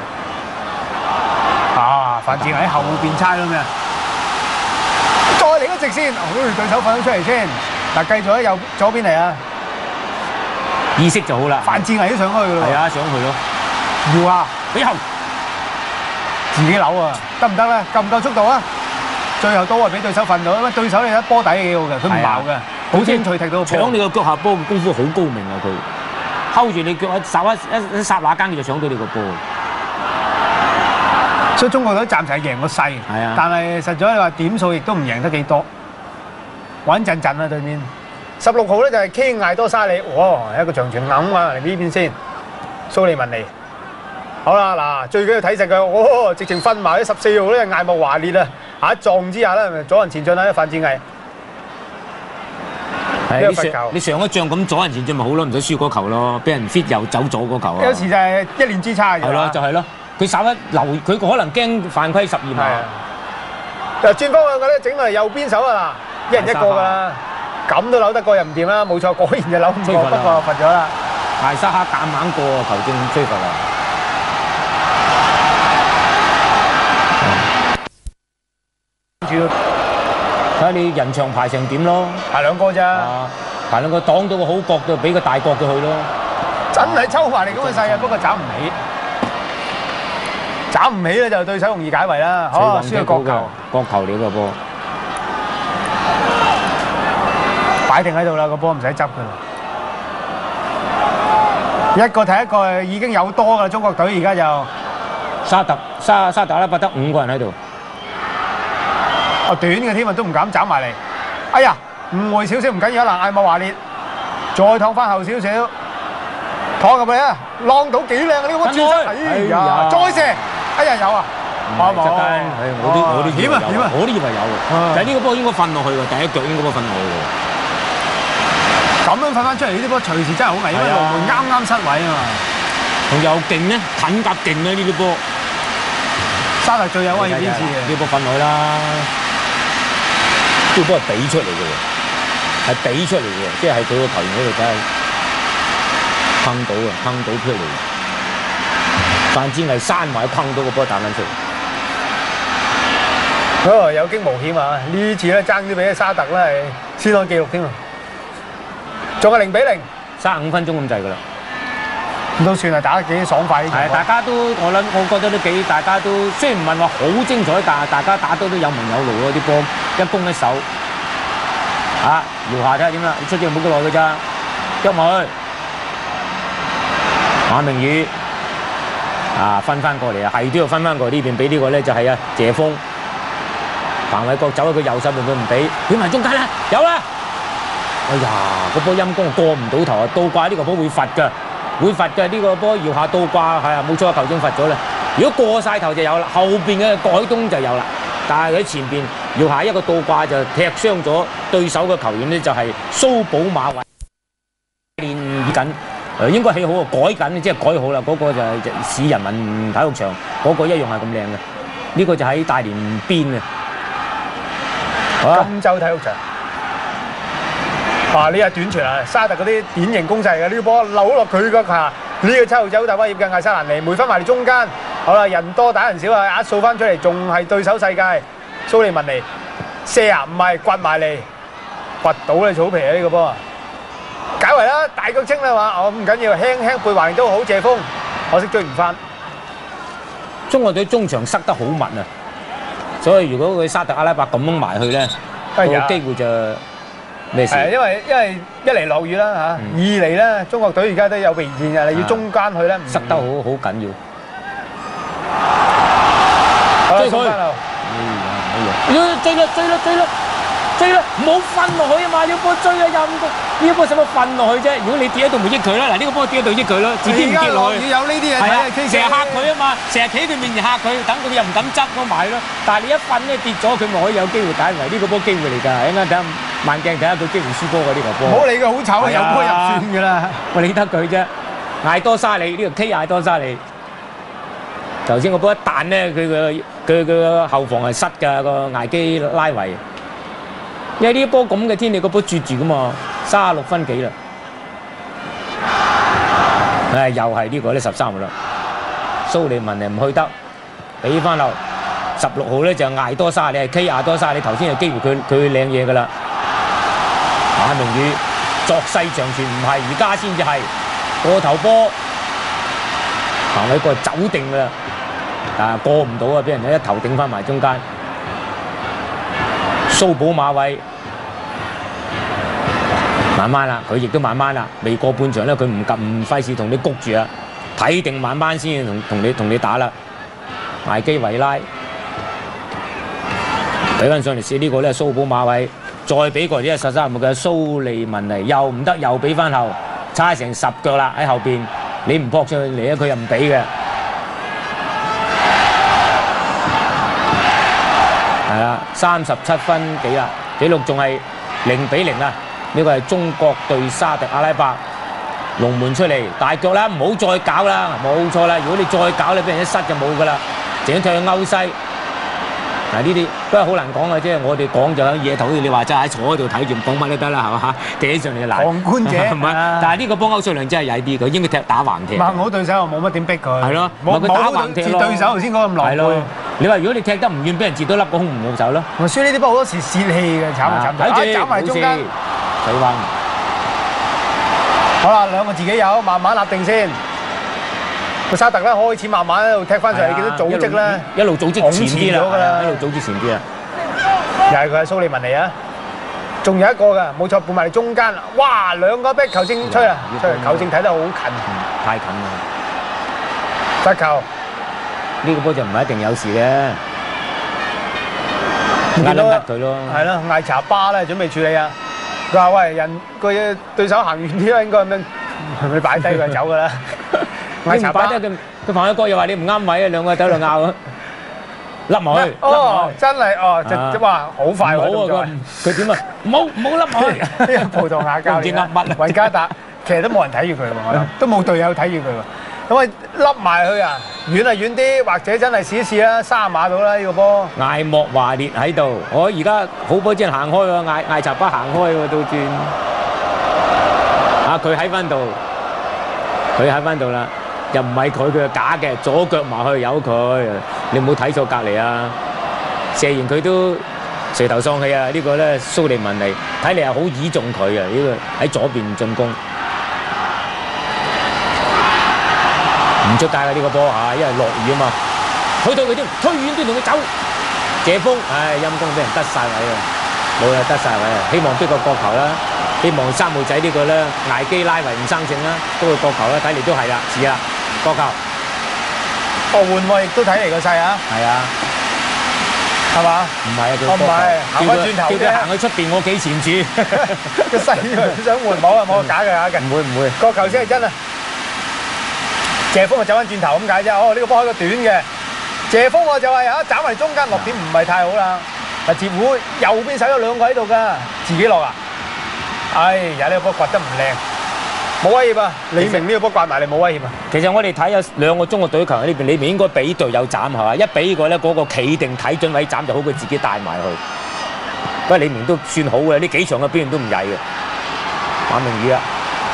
啊，范志毅喺後邊猜啦咩？再嚟一直先，對手瞓咗出嚟先。嗱，繼續喺左邊嚟啊！ 意識就好啦。 范志毅都上去㗎咯。 係啊，上去咯。 要啊！ 俾後自己扭啊，得唔得咧？夠唔夠速度啊？最後都係俾對手瞓到，因為對手你睇波底幾好嘅，佢唔鬧嘅，好清脆踢到個波。 搶你個腳下波功夫好高明啊！佢睺住你腳一剎那間，佢就搶到你個波。 所以中國隊暫時係贏個勢，但係實在你話點數亦都唔贏得幾多，穩陣陣啊對面。16號咧就係 K 艾多沙里，哇一個長傳揞啊嚟呢邊先，蘇利文尼。好啦，嗱最緊要睇實佢，哦直情分埋啲14號咧，艾莫華烈啊！一撞之下咧，阻人前進啊！范志毅。 你上一仗咁阻人前進咪好咯，唔使輸嗰球咯，俾人 fit 又走咗嗰球啊！ 有時就係一念之差嘅。 係咯，就係咯。佢稍一留，佢可能驚犯規12碼。 嗱轉方向嘅咧，整落嚟右邊手啊嗱，一人一個㗎啦，咁都扭得過又唔掂啦，冇錯，果然就扭唔過，不過罰咗啦。 艾沙克夾硬過啊，球證吹罰啊！睇下你人牆排成點咯， 排兩個咋？ 排兩個擋到個好角度，俾個大角佢去咯。 真係抽埋嚟咁嘅勢啊，不過斬唔起。斬唔起咧就對手容易解圍啦，好輸個角球， 角球嚟個波， 擺定喺度啦，個波唔使執噶啦，一個睇一個已經有多噶啦，中國隊而家就沙特阿拉伯得5個人喺度， 短嘅添啊，都唔敢斬埋嚟，哎呀誤會少少唔緊要啦，艾莫華烈再燙翻後少少，燙入嚟啊，浪到幾靚啊呢個轉身，哎呀再射。哎呀有啊，冇， 我都以為有，但係呢個波應該瞓落去喎，第一腳應該瞓落去喎。 咁樣瞓翻出嚟呢啲波隨時真係好危險，因為龍門啱失位啊嘛。 仲有勁咧，近夾勁咧呢啲波。 沙特最有威脅呢次嘅。 呢波瞓落去啦，呢個波係比出嚟嘅喎，係比出嚟嘅，即係佢個球員嗰度真係碰到出嚟。范志毅閂埋碰到個波彈翻出嚟， 有驚無險啊！呢次咧爭啲俾沙特咧係先開紀錄添啊！仲係0-0， 35分鐘咁滯㗎啦， 都算係打得幾爽快呢場。 係大家都我覺得都幾，大家都雖然唔係話好精彩，但係大家打到都有門有路咯，啲波一攻一守。搖下睇下點啦，出咗冇幾耐㗎咋，喐埋去，馬明宇。分翻過嚟啊，係都要分翻過嚟呢邊，俾呢個咧就係謝峰，彭偉國走喺佢右手邊，佢唔俾，點埋中間啦，有啦，哎呀，個波陰公過唔到頭啊，倒掛呢個波會罰㗎，呢個波搖下倒掛係啊，冇錯，球證罰咗啦。如果過晒頭就有啦，後邊嘅改動就有啦，但係喺前邊搖下一個倒掛就踢傷咗對手嘅球員咧，就係蘇寶馬練緊。應該起好啊，改緊，即係改好啦。嗰個就係市人民體育場，嗰個一樣係咁靚嘅。呢個就喺大連邊嘅。 金州體育場。 哇！呢個短傳啊，沙特嗰啲典型攻勢嘅，呢個波扭落佢個下，呢個7號仔好大威脅嘅艾沙蘭尼，梅芬埋嚟中間，好啦，人多打人少啊，一掃翻出嚟，仲係對手世界，蘇利文尼射啊，唔係掘埋嚟，掘到你草皮啊呢個波，解圍啦，大腳清啦嘛，唔緊要，輕輕背橫都好，謝峰，可惜追唔翻。 中國隊中場塞得好密啊，所以如果佢沙特阿拉伯咁樣埋去咧，個機會就咩事？ 係因為一嚟落雨啦嚇，二嚟咧中國隊而家都有備戰嘅，你要中間去咧， 塞得好緊要。 追佢， 追啦！唔好瞓落去啊嘛！呢個波追啊，陰公！呢個波使乜瞓落去啫？如果你跌喺度，咪益佢啦！嗱，呢個波跌喺度益佢咯，自己唔跌落去。 要有呢啲嘢睇啊！ 成日嚇佢啊嘛，成日企喺佢面前嚇佢，等佢又唔敢執我埋咯。但係你一瞓咧跌咗，佢咪可以有機會解圍。呢個波機會嚟㗎，一陣睇下慢鏡睇下佢機會輸波嘅呢個波。 唔好理佢好醜，有波入算㗎啦。 我理得佢啫。艾多沙里呢個 K 艾多沙里，頭先個波一彈咧，佢個後防係塞㗎個艾基拉維。因為呢波咁嘅天氣，個波絕住噶嘛，36分幾啦，又係呢個咧13號啦，蘇利文唔去得，俾翻落16號咧就艾多沙，你係 K 亞多沙，你頭先有機會佢領嘢噶啦，馬明宇作勢長傳唔係，而家先至係過頭波，行喺個走定噶啦，但係過唔到啊，俾人一頭頂翻埋中間。蘇寶馬偉慢慢啦，佢亦都慢慢啦，未過半場咧，佢唔費事同你谷住啊，睇定慢慢先同你打啦。艾基維拉俾翻上嚟試呢個咧，蘇寶馬偉再俾過呢個13號嘅蘇利文尼又唔得，又俾翻後，差成10腳啦喺後邊，你唔撲上去嚟咧，佢又唔俾嘅。係啦，37分幾啦，紀錄仲係0-0啊！呢個係中國對沙特阿拉伯，龍門出嚟大腳啦，唔好再搞啦，冇錯啦！如果你再搞咧，俾人一塞就冇噶啦，淨係退去歐西。嗱呢啲都係好難講嘅，即係我哋講就喺野頭，好似你話齋喺坐喺度睇住，講乜都得啦，係嘛嚇？掟起上嚟就難。 旁觀者唔係，但係呢個幫歐瑞良真係曳啲，佢應該踢打橫踢。 唔好對手又冇乜點逼佢。 係咯， 冇佢打橫踢咯。 對手頭先講咁狼狽。 你話如果你踢得唔遠，俾人截到粒個胸唔好走咯。 咪輸呢啲波好多時泄氣嘅，慘啊慘！斬埋中間。 水灣。 好啦，兩個自己有，慢慢立定先。個沙特咧開始慢慢喺度踢翻上嚟，見到組織咧一路組織前啲啦，一路組織前啲啊！ 又係佢係蘇利文尼啊！仲有一個㗎，冇錯，半埋嚟中間。哇，兩個逼球證吹啊！吹球證睇得好近， 太近啦！ 失球。 呢個波就唔係一定有事嘅，壓都壓佢咯。 係咯，艾查巴咧準備處理啊！佢話：喂，人個對手行遠啲啦，應該咁樣，你擺低佢就走㗎啦。艾查巴， 佢旁一哥又話你唔啱位啊，兩個喺度拗啊，笠埋去。 哦，真係哦，就哇好快喎動作。 佢點啊？唔好笠埋去。 呢個葡萄牙教練維加達，其實都冇人睇住佢喎，都冇隊友睇住佢喎。咁啊，笠埋去啊，遠係遠啲，或者真係試一試啦，30碼到啦呢個波。 艾莫華列喺度，我而家好波先行開喎，艾查巴行開喎，倒轉。啊，佢喺翻度啦，又唔係佢係假嘅，左腳埋去由佢，你唔好睇錯隔離啊！射完佢都垂頭喪氣啊！呢個咧蘇利文尼睇嚟係好倚重佢啊！呢個喺左邊進攻。唔出界嘅呢個波嚇，因為落雨啊嘛，去到佢添，推遠啲同佢走。謝峰，唉陰公俾人得曬位啊，冇啦得曬位啊！希望逼個角球啦，希望3號仔呢個咧艾基拉維唔生性啦，都會角球啦，睇嚟都係啦，似啦角球。 哦換喎，亦都睇嚟個勢啊。 係啊， 係嘛？ 唔係啊， 唔係行翻轉頭啫， 叫佢行去出邊，我企前處。 個勢佢想換冇啊，冇假嘅假嘅。 唔會， 角球先係真啊！謝峰就走翻轉頭咁解啫。哦，呢個波開個短嘅，謝峰我就係斬埋中間落點唔係太好啦。嗱，捷虎右邊手有兩個喺度㗎，自己落啊！哎呀，呢個波掘得唔靚，冇威脅啊！李明呢個波刮埋嚟冇威脅啊！ 其實我哋睇有兩個中國隊球喺呢邊，你咪應該俾隊友斬係嘛？一俾個咧嗰個企定睇準位斬就好過自己帶埋去。不過李明都算好嘅，呢幾場嘅表現都唔曳嘅。 馬明宇啊，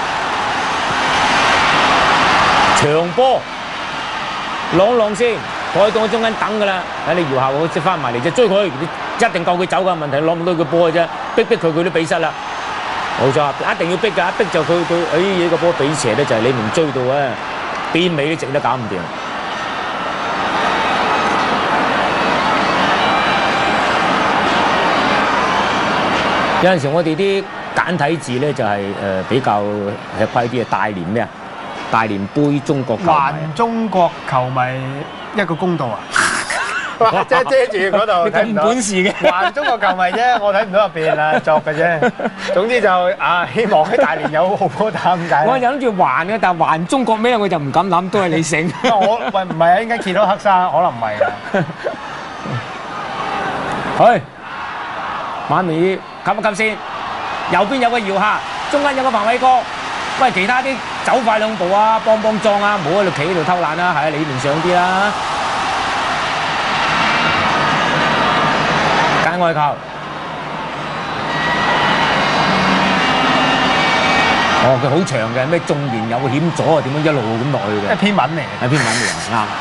長波朗先，改到我中間等㗎啦，睇你搖下我即翻埋嚟就追佢，你一定夠佢走㗎，問題攞唔到佢波嘅啫，逼佢都俾失啦。冇錯，一定要逼㗎，一逼就佢呢個波俾斜咧，就係李明追到啊，邊尾都直都搞唔掂。有陣時我哋啲簡體字咧就係比較吃虧啲嘅，大連咩啊？大連杯中國球迷， 還中國球迷一個公道啊！即係遮住嗰度睇唔到。 本事嘅， 還中國球迷啫，我睇唔到入邊啊，作嘅啫。總之就希望喺大連有好波打咁解。 我就諗住還嘅，但係還中國咩我就唔敢諗，都係你醒。 我喂唔係啊，應該見到黑沙，可能唔係啊。 去馬明宇及一及先，右邊有個姚夏，中間有個彭偉哥。喂，其他啲走快兩步啊，幫裝啊，唔好喺度企喺度偷懶啦，係啊，你們上啲啦。界外球，哦，佢好長嘅，咩縱然有險阻啊，點樣一路咁落去嘅？ 一篇文嚟嘅， 係篇文嚟嘅，啱。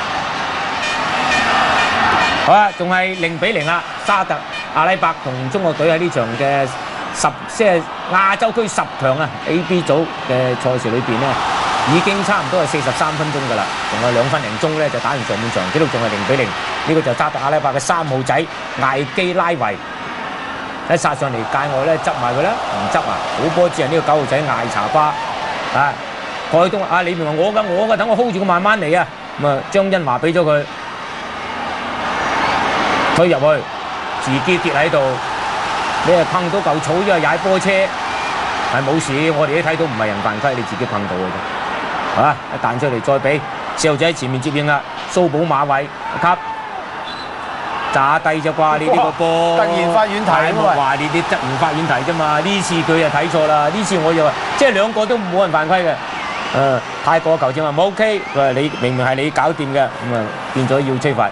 好啦，仲係0-0啦，沙特阿拉伯同中國隊喺呢場嘅即係亞洲區10強啊 A、B 組嘅賽事裏邊咧，已經差唔多係43分鐘㗎啦，仲有2分零鐘咧就打完上半場，紀錄仲係0-0。呢個就沙特阿拉伯嘅3號仔艾基拉維一殺上嚟界外咧執埋佢啦，唔執啊！好波子啊！呢個9號仔艾查巴啊，蓋東啊，你明話我㗎，等我 hold 住佢慢慢嚟啊！咁啊，張恩華俾咗佢推入去，自己跌喺度。你係碰到嚿草，因為踩波車係冇事，我哋都睇到唔係人犯規，你自己碰到嘅啫。啊，一彈出嚟再俾四號仔喺前面接應啦，蘇寶馬偉級炸低啫啩？呢啲個波突然發遠題冇話呢啲突然發遠題啫嘛。呢次佢就睇錯啦，呢次我就話即係兩個都冇人犯規嘅。泰國球證話冇 OK，佢話你明明係你搞掂嘅，咁啊變咗要吹罰。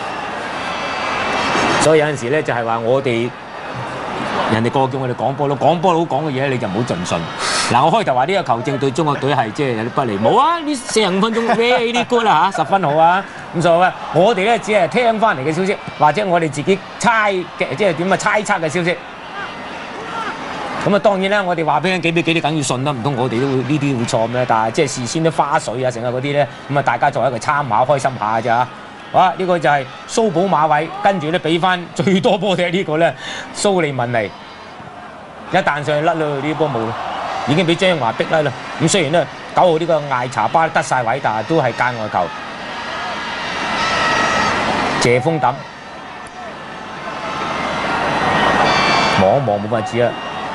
所以有陣時咧就係話我哋。人哋個個叫我哋講波佬講嘅嘢你就唔好盡信。嗱，我開頭話呢個球證對中國隊係即係有啲不利，冇啊！呢45分鐘 very good 啦嚇，10分好啊！咁所以咧，我哋咧只係聽翻嚟嘅消息，或者我哋自己猜嘅，即係點啊猜測嘅消息。咁啊，當然啦，我哋話俾人幾比幾，你梗要信啦，唔通我哋都會呢啲會錯咩？但係即係事先啲花絮啊，成日嗰啲咧，咁啊大家作為一個參考，開心下嘅啫嚇。好啦，呢個就係蘇寶馬偉，跟住咧俾翻最多波踢呢個咧蘇利文尼，一彈上去甩啦，呢啲波冇啦，已經俾張華逼甩啦。咁雖然咧9號呢個艾查巴得晒位，但係都係界外球。謝峰揼，望一望冇法子啊，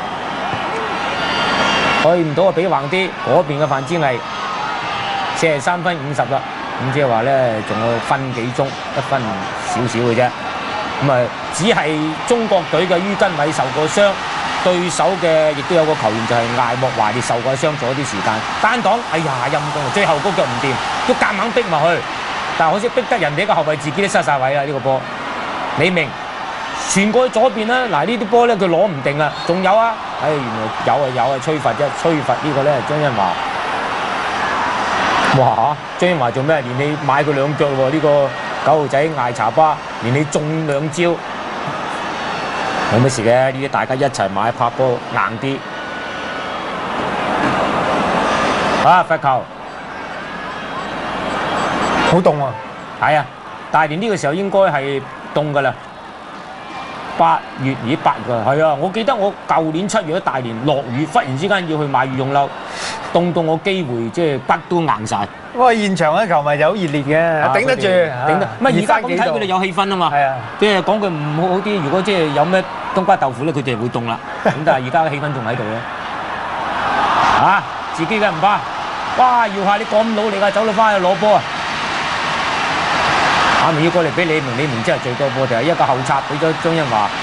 去唔到啊，俾橫啲嗰邊嘅范之毅，43分50啦。咁即係話咧，仲有分幾鐘，1分少少嘅啫。咁啊，只係中國隊嘅于根偉受過傷，對手嘅亦都有個球員就係艾莫華烈受過傷，咗啲時間。單擋，哎呀陰功，最後嗰腳唔掂，都夾硬逼埋去。但係可惜逼得人哋個後衞自己都失晒位啦！呢個波，李明傳過去左邊啦。嗱呢啲波咧佢攞唔定啊，仲有啊，原來有啊，吹罰啫，吹罰呢個咧張恩華。哇！張恩華做咩？連你買佢2腳喎，呢個9號仔艾查巴，連你中2招，冇乜事嘅。呢啲大家一齊買拍波硬啲。啊！罰球， 好凍啊！ 係啊，大連呢個時候應該係凍㗎啦。8月係啊！我記得我舊年7月喺大連落雨，忽然之間要去買羽絨褸。凍到我幾乎即係骨都硬晒。 不過現場嘅球迷就好熱烈嘅，頂得住， 頂得。乜而家咁睇佢哋有氣氛啊嘛。係啊，即係講句唔好啲，如果即係有咩冬瓜豆腐咧，佢哋會凍啦。咁但係而家嘅氣氛仲喺度咧。嚇，自己嘅唔怕。哇！要下你咁努力啊，走到翻去攞波啊！阿明要過嚟俾李明真係最多波，就係一個後插俾咗張恩華。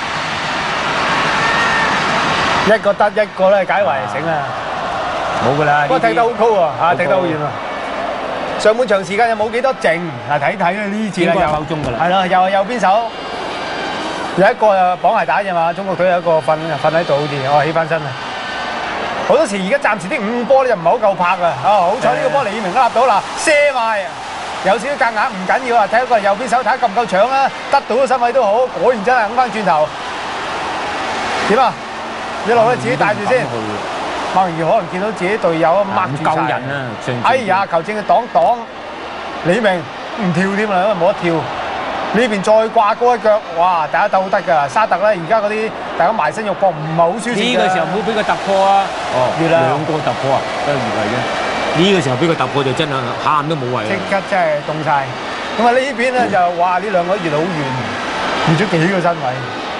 一個得，一個咧解圍醒啊！ 冇㗎啦， 不過踢得好高喎，踢得好遠喎。上半場時間又冇幾多剩，睇睇呢次咧又夠鐘㗎啦。 係啦，又係右邊手，有一個又綁鞋帶啫嘛。中國隊有一個瞓喺度，好似起翻身啦。 好多時而家暫時啲5波咧就唔係好夠拍啊！好彩呢個波李明都立到啦，射埋，有少少夾硬唔緊要啊！睇一個右邊手睇下夠唔夠搶啦，得到個身位都好，果然真係揞翻轉頭。點啊？一路咧自己帶住先。孟榮耀可能見到自己隊友掹住夠人啊！ 哎呀，球證嘅擋，李明唔跳添啦，因為冇得跳。呢邊再掛高一腳，哇！大家鬥好得㗎。沙特咧，而家嗰啲大家埋身肉搏唔係好舒適㗎。 呢個時候唔好俾佢突破啊！ 越啦， 兩個突破啊，都係越位啫。呢個時候俾佢突破就真係喊都冇謂。 即刻真係凍晒。咁啊呢邊咧就哇呢兩個越好遠，越咗幾個身位。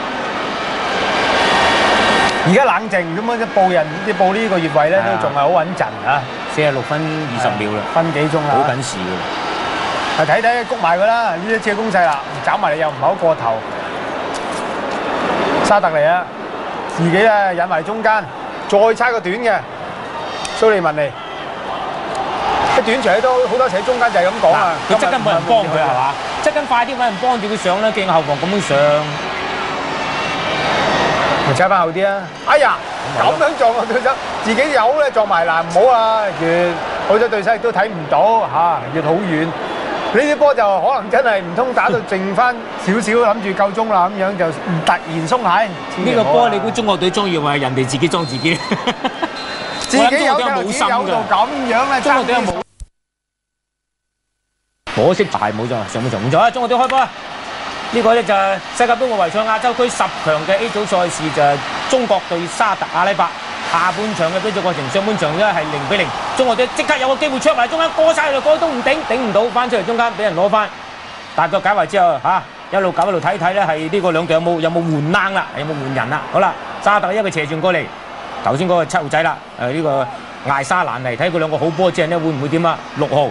而家冷靜咁樣，啲報呢個越位咧都仲係好穩陣啊 ！46分20秒啦， 分幾鐘啦， 好緊事㗎。 睇睇谷埋佢啦，呢一次嘅攻勢啦，斬埋嚟又唔係好過頭。沙特嚟啊，自己咧引埋中間，再差個短嘅蘇利文尼。一短長都好多時喺中間就係咁講啊。 佢側跟冇人幫佢係嘛？側跟快啲揾人幫住佢上啦，見後防咁樣上。 咪踩翻後啲啊！哎呀，咁樣撞落對手，自己有咧撞埋嗱，唔好啊！越好多對手亦都睇唔到嚇，越好遠。呢啲波就可能真係唔通打到剩翻少少，諗住夠鐘啦，咁樣就突然鬆懈。 呢個波你估中國隊裝要話人哋自己裝自己？ 自己有就自己有到咁樣咧， 中國隊冇。可惜係冇咗，上半場唔咗啊！中國隊開波啊！呢個咧就係世界盃外圍賽亞洲區10強嘅 A 組賽事，就係中國對沙特阿拉伯。下半場嘅比賽過程，上半場咧係0-0，中國隊即刻有個機會出埋中間過晒嚟，過都唔頂唔到，翻出嚟中間俾人攞翻，大腳解圍之後一路搞一路睇睇咧，係呢個兩隊有冇換冷啦，有冇換人啦？好啦，沙特一個斜轉過嚟，頭先嗰個7號仔啦，呢個艾沙蘭嚟睇佢兩個好波之後咧，會唔會點啊？6號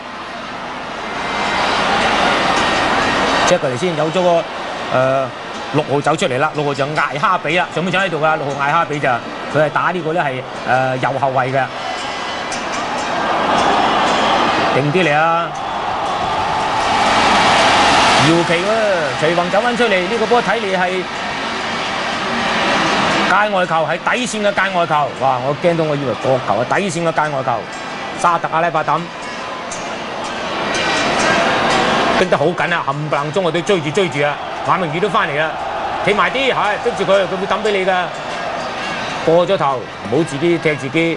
check 過嚟先，有咗個6號走出嚟啦，6號就艾哈比啦，上半場喺度噶，6號艾哈比就佢係打呢個咧係右後衞嘅，定啲嚟啊！搖旗喎，徐宏走翻出嚟，呢個波睇嚟係界外球，係底線嘅界外球，哇！我驚到我以為角球啊，底線嘅界外球，沙特阿拉伯抌。逼得好緊啊！冚唪唥中國隊追住啊！馬明宇都翻嚟啦，企埋啲，係逼住佢，佢會抌俾你噶。過咗頭，唔好自己踢自己，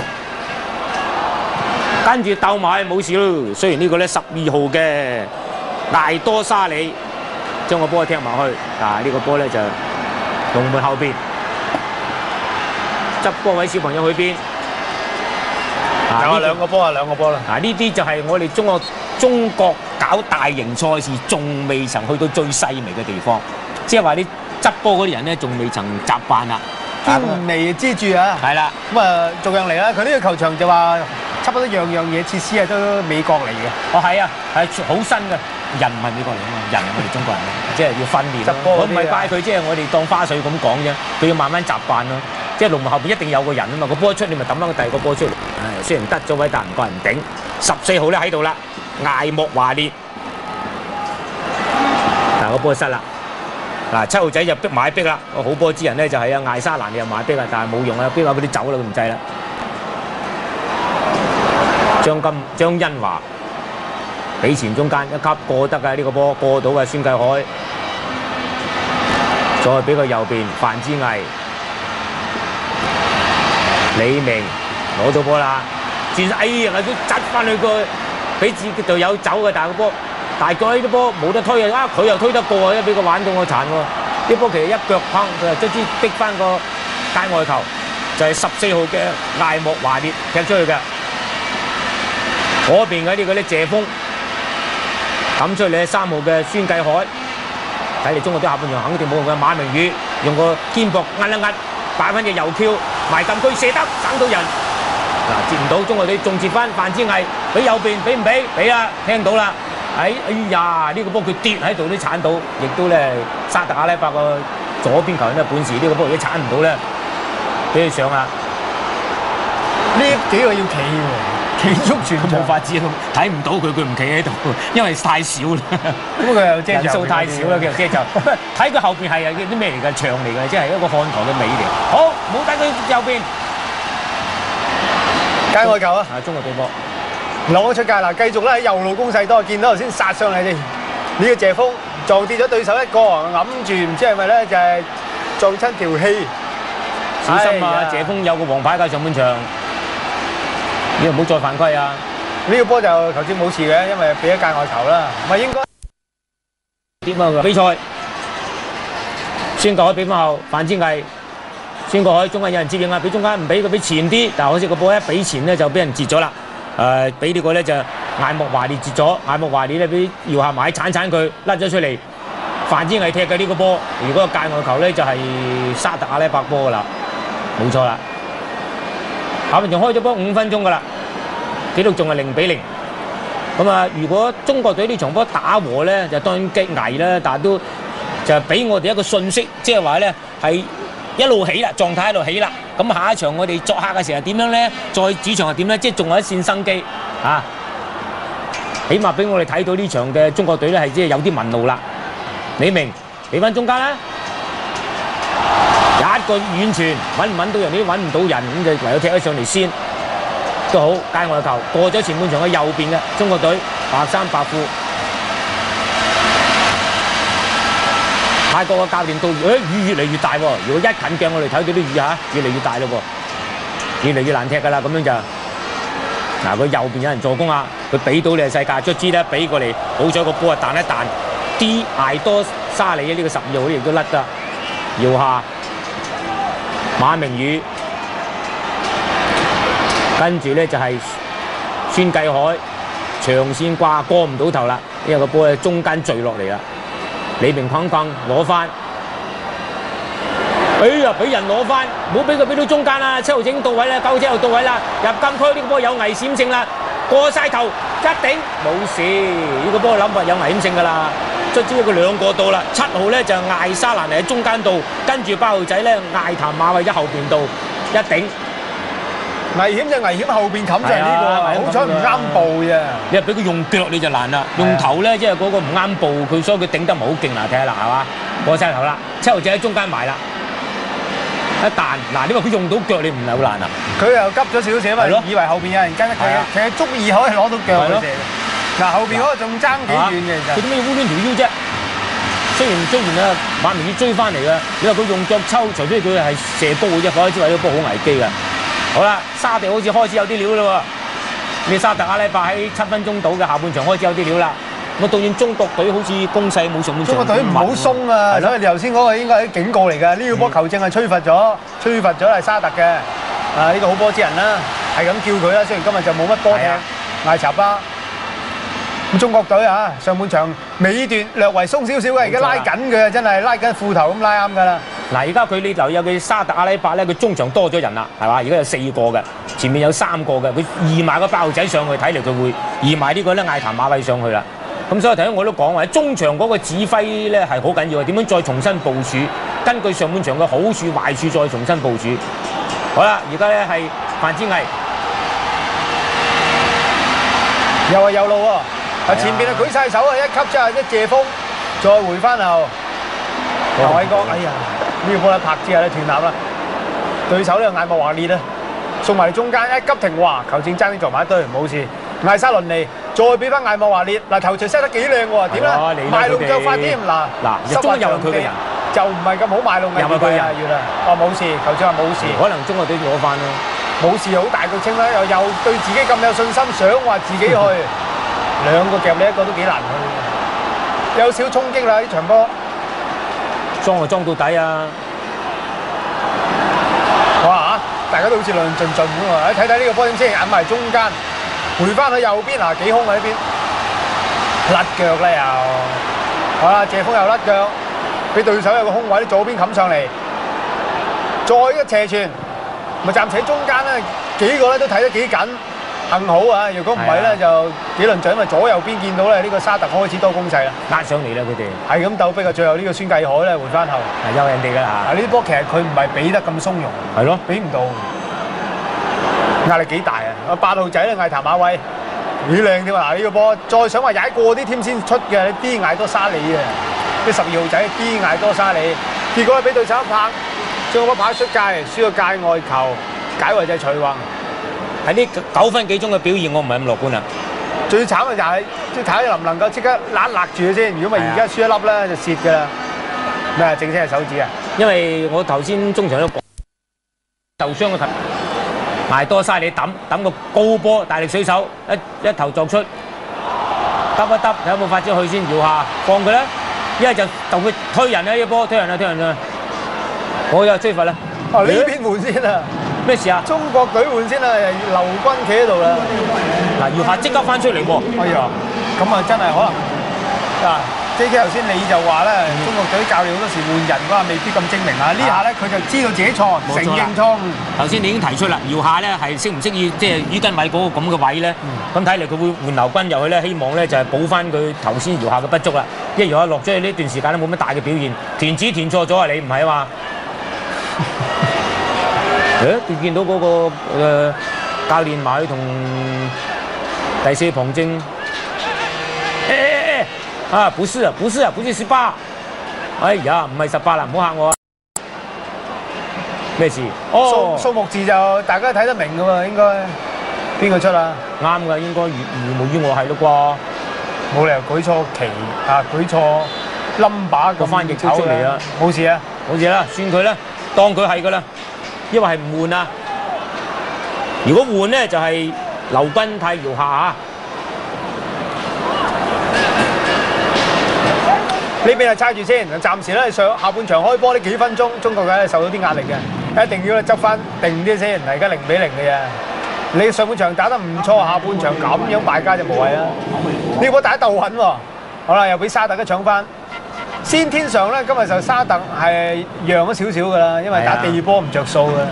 跟住鬥埋冇事咯。雖然呢個咧12號嘅艾多沙里將個波踢埋去，但係呢個波咧就龍門後邊執波位小朋友去邊？ 有兩個波啦。 呢啲就係我哋中國搞大型賽事仲未曾去到最細微嘅地方，即係話啲執波嗰啲人咧仲未曾習慣啦， 堅未知住啊。 係啦， 咁啊逐樣嚟啦。佢呢個球場就話差唔多樣嘢設施啊都美國嚟嘅。 哦係啊，係好新嘅，人唔係美國嚟啊嘛，人係我哋中國人，即係要訓練咯。我唔係怪佢，即係我哋當花絮咁講啫，佢要慢慢習慣咯。即係龍門後邊一定有個人啊嘛，個波一出你咪抌翻個第二個波出嚟。雖然得咗位，但唔夠人頂。14號咧喺度啦，艾莫華列，但個波失啦。嗱7號仔就逼埋逼啦，個好波之人咧就係艾沙蘭又埋逼啦，但係冇用啊，逼下佢啲走啦，佢唔制啦。張恩華俾前中間一級過得嘅呢個波過到嘅孫繼海，再俾佢右邊范之毅。李明攞到波啦，轉哎呀，佢執翻去個俾自己隊友走嘅，但係個波大腳呢啲波冇得推啊！佢又推得過啊，俾佢玩到我殘喎！啲波其實一腳砰，佢又卒之逼翻個界外球，就係14號嘅艾莫華列踢出去嘅。嗰邊嘅呢個咧謝峰抌出嚟，3號嘅孫繼海，睇嚟中國隊下半場肯定冇用嘅。馬明宇用個肩膊壓一壓，擺翻隻右翹埋禁區射得省到人。嗱接唔到，中國隊仲接翻范之毅，俾右邊俾唔俾？俾啦，聽到啦。哎呀，呢個波佢跌喺度都鏟到，亦都咧沙特阿拉伯個左邊球員咧本事，呢個波如果鏟唔到咧，俾佢上啦。 呢幾個要企喎，企足全場。 冇法子咯，睇唔到佢唔企喺度，因為太少啦。 咁佢又人數太少啦，其實就睇佢後邊係啲咩嚟㗎？牆嚟㗎，即係一個看台嘅尾嚟。好，冇睇佢右邊。 界外球啊！ 係中國隊波。 攞咗出界嗱，繼續咧喺右路攻勢多，見到頭先殺上嚟哋呢個謝峰撞跌咗對手一個，揞住唔知係咪咧就係撞親條氣。 小心啊！ 哎呀謝峰有個黃牌㗎上半場，你唔好再犯規啊！ 呢個波就頭先冇事嘅，因為俾咗界外球啦，唔係應該。 點啊？比賽孫國海俾翻後，范之毅，孫國海中間有人接應啊，俾中間唔俾佢俾前啲，但係可惜個波一俾前咧就俾人截咗啦。俾呢個咧就艾莫華列截咗，艾莫華列咧俾姚夏買鏟佢，甩咗出嚟。范之毅踢嘅呢個波，如果個界外球咧就係沙特阿拉伯波噶啦，冇錯啦。下半場開咗波5分鐘噶啦，紀錄仲係0-0。咁啊，如果中國隊呢場波打和咧，就當然激危啦，但係都就俾我哋一個訊息，即係話咧係一路起啦，狀態一路起啦。咁下一場我哋作客嘅時候點樣咧？再主場係點咧？即係仲有一線生機啊！起碼俾我哋睇到呢場嘅中國隊咧係即係有啲紋路啦。李明俾翻中間啦，一個遠傳揾唔揾到人，你都揾唔到人，咁就唯有踢咗上嚟先都好。界外球過咗前半場嘅右邊嘅中國隊白衫白褲。泰國嘅教練到雨越嚟越大喎，如果一近鏡我哋睇到啲雨嚇越嚟越大咯喎，越嚟越難踢㗎啦，咁樣就嗱佢右邊有人助攻啊，佢俾到你係世界卒之咧，俾過嚟，好彩個波啊彈一彈，啲艾多沙里呢個12號亦都甩得，姚夏、馬明宇，跟住咧就係孫繼海長線掛過唔到頭啦，因為個波喺中間墜落嚟啦。李明坤攞翻，哎呀俾人攞翻，唔好俾佢俾到中間啦，7號整到位啦，9號到位啦，入禁區呢個波有危險性啦，過晒頭一頂冇事，呢個波諗法有危險性㗎啦，卒之佢兩個到啦，7號咧就艾沙蘭嚟喺中間度，跟住8號仔咧艾譚馬慧喺後邊度一頂。 危險就危險，後邊冚就係呢個，好彩唔啱步啫。 你係俾佢用腳你就難啦，用頭咧即係嗰個唔啱步，佢所以佢頂得唔係好勁嗱，睇下嗱係嘛，過晒頭啦，7號仔喺中間埋啦，一彈嗱，你話佢用到腳你唔係好難啊？ 佢又急咗少少啊嘛，以為後邊有人跟，其實足以可以攞到腳佢射。嗱後邊嗰個仲爭幾遠嘅其實。 佢點解要烏攣條腰啫？雖然啊，馬明宇追翻嚟嘅，你話佢用腳抽，除非佢係射高嘅啫，否則之外呢個波好危機㗎。好啦，沙地好似開始有啲料啦喎！你沙特阿拉伯喺7分鐘到嘅下半場開始有啲料啦。咁當然中國隊好似攻勢冇上半場。中國隊唔好鬆啊！所以你頭先嗰個應該係警告嚟㗎。呢個波球證係吹罰咗係沙特嘅。呢個好波之人啦，係咁叫佢啦。雖然今日就冇乜波踢，艾查巴。咁中國隊啊，上半場尾段略為鬆少少嘅，而家拉緊佢啊，真係拉緊褲頭咁拉啱㗎啦。嗱，而家佢你留意佢沙特阿拉伯咧，佢中場多咗人啦，係嘛？而家有4個嘅，前面有3個嘅，佢移埋個8號仔上去，睇嚟佢會移埋呢個咧艾譚馬慧上去啦。咁所以頭先我都講話，中場嗰個指揮咧係好緊要嘅，點樣再重新部署？根據上半場嘅好處壞處再重新部署。好啦，而家咧係范之毅，又係右路喎。前邊啊舉晒手啊，一級之後一謝峰，再回翻後，劉偉國，哎呀！呢個波一拍之下咧斷纜啦，對手呢個艾莫華列啊，送埋嚟中間一急停，哇！球證爭啲撞埋一堆，冇事。艾沙倫尼再俾翻艾莫華列，嗱頭槌 set 得幾靚喎，點咧？賣弄腳法添，嗱，中間又係佢嘅人，就唔係咁好賣弄嘅，又係佢人，哦冇事，球證話冇事，可能中國隊攞翻咯，冇事好大個清啦，又對自己咁有信心，想話自己去，兩個夾你一個都幾難去，有少衝擊啦呢場波。裝就裝到底啊！哇！大家都好似論盡咁喎，睇睇呢個波點先，引埋中間，回翻去右邊啊，幾空啊呢邊，甩腳啦又，好啦，謝峰又甩腳，俾對手有個空位，左邊冚上嚟，再一個斜傳，咪暫時喺中間咧，幾個咧都睇得幾緊。幸好啊！如果唔係咧，就幾輪嘴，因為左右邊見到咧呢個沙特開始多攻勢啦，壓上嚟啦佢哋，係咁鬥逼啊！最後呢個孫繼海咧回翻後，係有人哋㗎啦嚇。呢啲波其實佢唔係俾得咁鬆容，係咯，俾唔到，壓力幾大啊！8號仔咧艾譚馬慧幾靚添啊！嗱呢個波再想話踩過啲添先出嘅，啲艾多沙里啊，啲12號仔啲艾多沙里，結果俾對手一拍，將個波拍出界，輸個界外球，解圍就係徐宏。 喺呢9分幾鐘嘅表現，我唔係咁樂觀啦。 最慘嘅就係即係睇下能唔能夠即刻勒住佢先。如果咪而家輸一粒咧，就蝕㗎啦。咩啊？正式係手指啊？ 因為我頭先中場都講受傷嘅球，埋多晒你抌個高波，大力水手一頭撞出，揼一揼睇有冇發展去先，搖下放佢啦。一係就佢推人啦，呢波推人啦，我又追罰啦。 哦，呢邊換先啊！ 咩事啊？ 中國隊換先啦，劉軍企喺度啦。 嗱，搖下即刻翻出嚟喎。 哎呀，咁啊真係可能嗱。J.K. 頭先你就話咧，中國隊教練好多時換人嗰下未必咁精明啊！呢下咧佢就知道自己錯，承認錯誤。 頭先你已經提出啦，姚夏咧係識唔識意即係于根偉嗰個咁嘅位咧？咁睇嚟佢會換劉軍入去咧，希望咧就係補翻佢頭先姚夏嘅不足啦。因為姚夏落咗去呢段時間都冇乜大嘅表現，填詞填錯咗啊！你唔係啊嘛？你見到嗰個教練埋去同第四旁證。啊，不是18。哎呀，唔係18啦，唔好嚇我啊！咩事？哦， 數目字就大家睇得明噶嘛，應該邊個出啊？ 啱㗎，應該如無意外係咯啩？冇理由舉錯旗啊，舉錯 number 個翻譯都出嚟啦， 冇事啊， 冇事啦，算佢啦，當佢係㗎啦，因為係唔換啊。如果換咧，就係劉軍替姚夏啊。 呢邊係猜住先，暫時咧下半場開波呢幾分鐘，中國隊受到啲壓力嘅，一定要執翻定啲先。而家0-0嘅啫，你上半場打得唔錯，下半場咁樣敗家就無謂啦。呢波打得鬥狠喎，好啦，又俾沙特一搶翻。先天上咧，今日就沙特係讓咗少少㗎啦，因為打第二波唔着數㗎。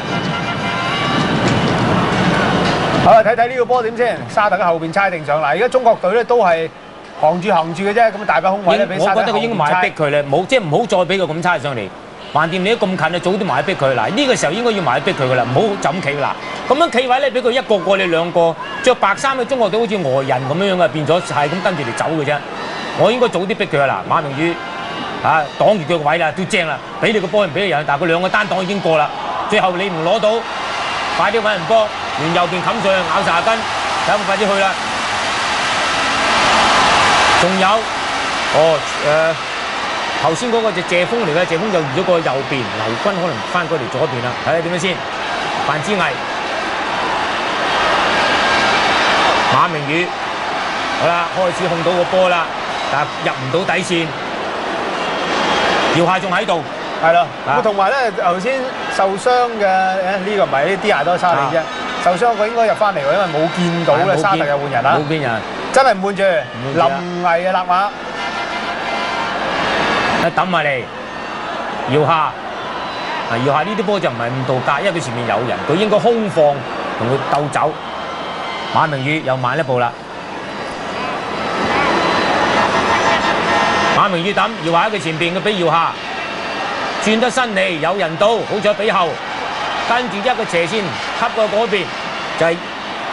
好啦，睇睇呢個波點先，沙特喺後邊猜定上。嗱，而家中國隊咧都係。行住嘅啫，咁大把空位咧俾沙特後邊猜。我覺得佢應該埋逼佢咧，冇即係唔好再俾佢咁猜上嚟。橫掂你都咁近啊，早啲埋逼佢。嗱，呢個時候應該要埋逼佢噶啦，唔好就咁企啦。咁樣企位咧，俾佢一個你兩個着白衫嘅中國隊好似外人咁樣樣嘅，變咗係咁跟住嚟走嘅啫。我應該早啲逼佢啦。馬明宇啊，擋住佢個位啦，都正啦，俾你個波唔俾你人，但係佢兩個單擋已經過啦。最後你唔攞到，快啲揾人幫，沿右邊冚上咬實下根，睇下快啲去啦。仲有，頭先嗰個就謝峰嚟嘅，謝峰就移咗過右邊，劉軍可能翻過嚟左邊啦，睇下點樣先。范之毅、馬明宇，好啦，開始控到個波啦，但係入唔到底線。姚夏仲喺度，係咯。咁同埋咧，頭先受傷嘅呢個唔係啲亞多沙利啫，受傷佢應該入翻嚟喎，因為冇見到咧沙特有換人啦。冇見人。真係唔換住，林毅嘅立馬，一抌埋嚟，姚夏，姚夏呢啲波就唔係咁到家，因為佢前面有人，佢應該空放同佢鬥走。馬明宇又慢一步啦，馬明宇抌，姚夏喺佢前邊，佢俾姚夏轉得身嚟，有人到，好彩俾後，跟住一個斜線吸過嗰邊，就係。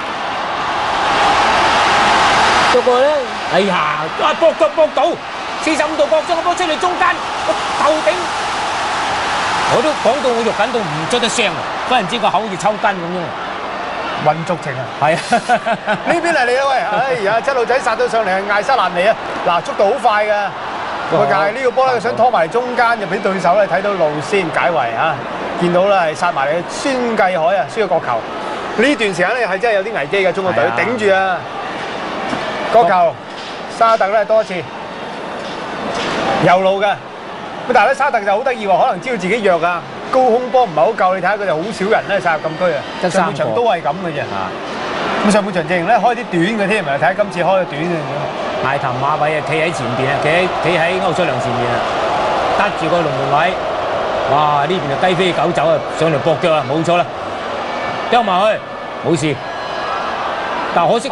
嗰個咧，哎呀，啊搏腳搏到45度搏咗個波出嚟中間，個頭頂，我都講到我肉緊到唔出得聲啊！忽然之間個口好似抽筋咁樣，混足情啊！係啊，呢邊係你啦喂！哎呀，七路仔殺到上嚟係艾沙蘭尼啊！嗱，速度好快㗎，佢但係呢個波咧，佢想拖埋嚟中間，就俾對手咧睇到路先解圍啊！見到啦，係殺埋嚟孫繼海啊，輸個角球。呢段時間咧係真係有啲危機嘅，中國隊頂住啊！角球，沙特咧多次右路嘅，咁但係咧沙特就好得意喎，可能知道自己弱啊，高空波唔係好夠，你睇下佢哋好少人咧殺入禁區啊，上半場都係咁嘅啫。咁上半場正咧開啲短嘅添，睇下今次開個短嘅。艾騰馬偉啊，企喺前邊啊，企喺歐卓良前面啊，得住個龍門位，哇！呢邊就雞飛狗走啊，上嚟搏腳啊，冇錯啦，丟埋去，冇事。但可惜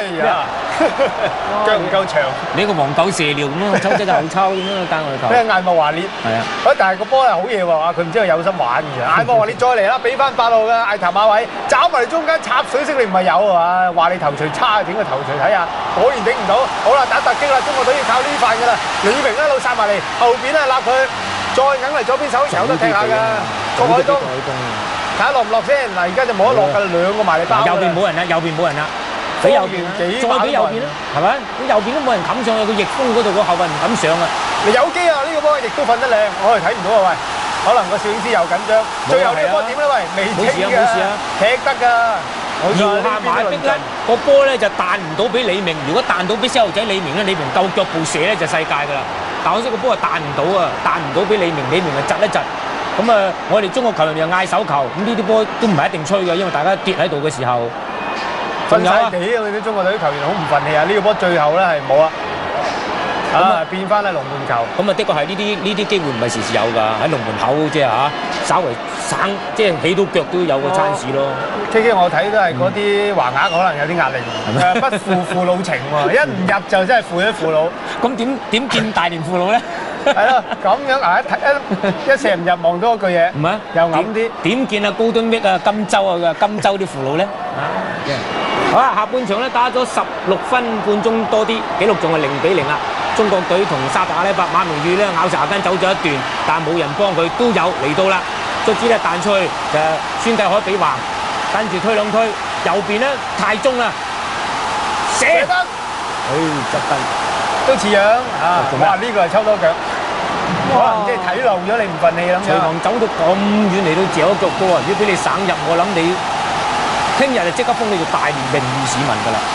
腳唔夠長，你個黃狗射尿咁咯，抽真係好抽咁咯，單外球。咩艾莫華列？係啊，但係個波係好嘢喎，佢唔知係有心玩嘅。艾莫華列再嚟啦，俾翻8號嘅艾塔馬位，找埋嚟中間插水式，你唔係有啊？話你頭槌差，整個頭槌睇下，果然頂唔到。好啦，打突擊啦，中國隊要靠呢塊㗎啦。李明一路殺埋嚟，後邊咧立佢，再硬嚟左邊手，有得踢下㗎。郭海東， 睇下落唔落先。嗱，而家就冇得落㗎，兩個埋嚟包㗎啦。 右邊冇人啦，右邊冇人啦。俾右邊，再俾右邊啦，係咪？咁右邊都冇人冚上去，個逆風嗰度個後衞唔敢上啊！ 你有機啊！呢個波亦都瞓得靚，我哋睇唔到啊喂。可能個攝影師又緊張。最後呢個波點咧？喂，未清嘅，踢得㗎。 搖下馬逼咧，個波咧就彈唔到俾李明。如果彈到俾細路仔李明咧，李明夠腳步射咧就世界㗎啦。但可惜個波係彈唔到啊，彈唔到俾李明，李明就窒一窒。咁啊，我哋中國球員又嗌手球，咁呢啲波都唔係一定吹嘅，因為大家跌喺度嘅時候。 瞓曬地啊！我哋啲中國隊啲球員好唔忿氣啊！呢個波最後咧係冇啊，變翻咧龍門球。 咁啊，的確係呢啲機會唔係時時有㗎，喺龍門口即係嚇，稍為省即係起到腳都有個 chance 咯。 K 我睇都係嗰啲橫額可能有啲壓力，不負父老情喎，一唔入就真係負咗父老。 咁點見大連父老咧？ 係咯，咁樣啊一射唔入望到嗰句嘢， 唔係又揞啲。 點見啊高敦益啊金州啊金州啲父老咧？好啦，下半場咧打咗16分半鐘多啲，紀錄仲係0-0啦。中國隊同沙特阿拉伯馬明宇咧咬牙根走咗一段，但冇人幫佢，都有嚟到啦。卒之咧彈出去就孫繼海俾橫，跟住推兩推，右邊咧太中啦，射得，執分都似樣啊！哇，呢個係抽多腳，可能即係睇漏咗你唔忿氣咁樣。 徐宏走到咁遠嚟到嚼一腳波啊！如果俾你省入，我諗你聽日就即刻封你做大連名譽市民㗎啦！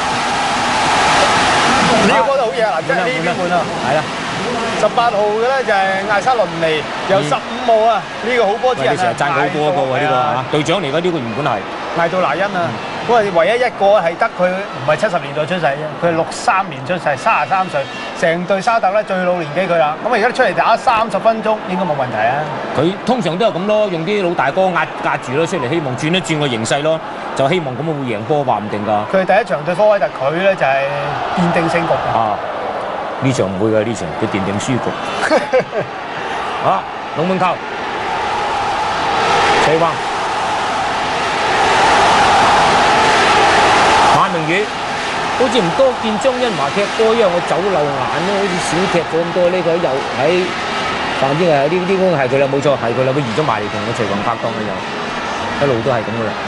呢個波都好嘢啊！嗱，即係呢邊半啊， 係啦。 18號嘅咧就係艾沙倫尼，有15號啊！呢個好波之人啊！ 你成日讚佢好波個喎呢個嚇，隊長嚟㗎呢個原本係艾杜拿恩啊！嗰係唯一一個係得佢唔係70年代出世啫，佢係63年出世，33歲，成隊沙特咧最老年紀佢啦。咁而家出嚟打30分鐘應該冇問題啊！ 佢通常都係咁咯，用啲老大哥壓住咯，出嚟希望轉一轉個形勢咯，就希望咁會贏波話唔定㗎。 佢第一場對科威特，佢咧就係奠定勝局啊！呢場唔會㗎，呢場佢奠定輸局。好，龍門球，徐宏。馬明宇好似唔多見張恩華踢波，因為我走漏眼咯，好似少踢咗咁多。呢個又喺反正係呢個係佢啦，冇錯係佢啦，佢移咗埋嚟同個徐宏拍檔嘅又一路都係咁噶啦。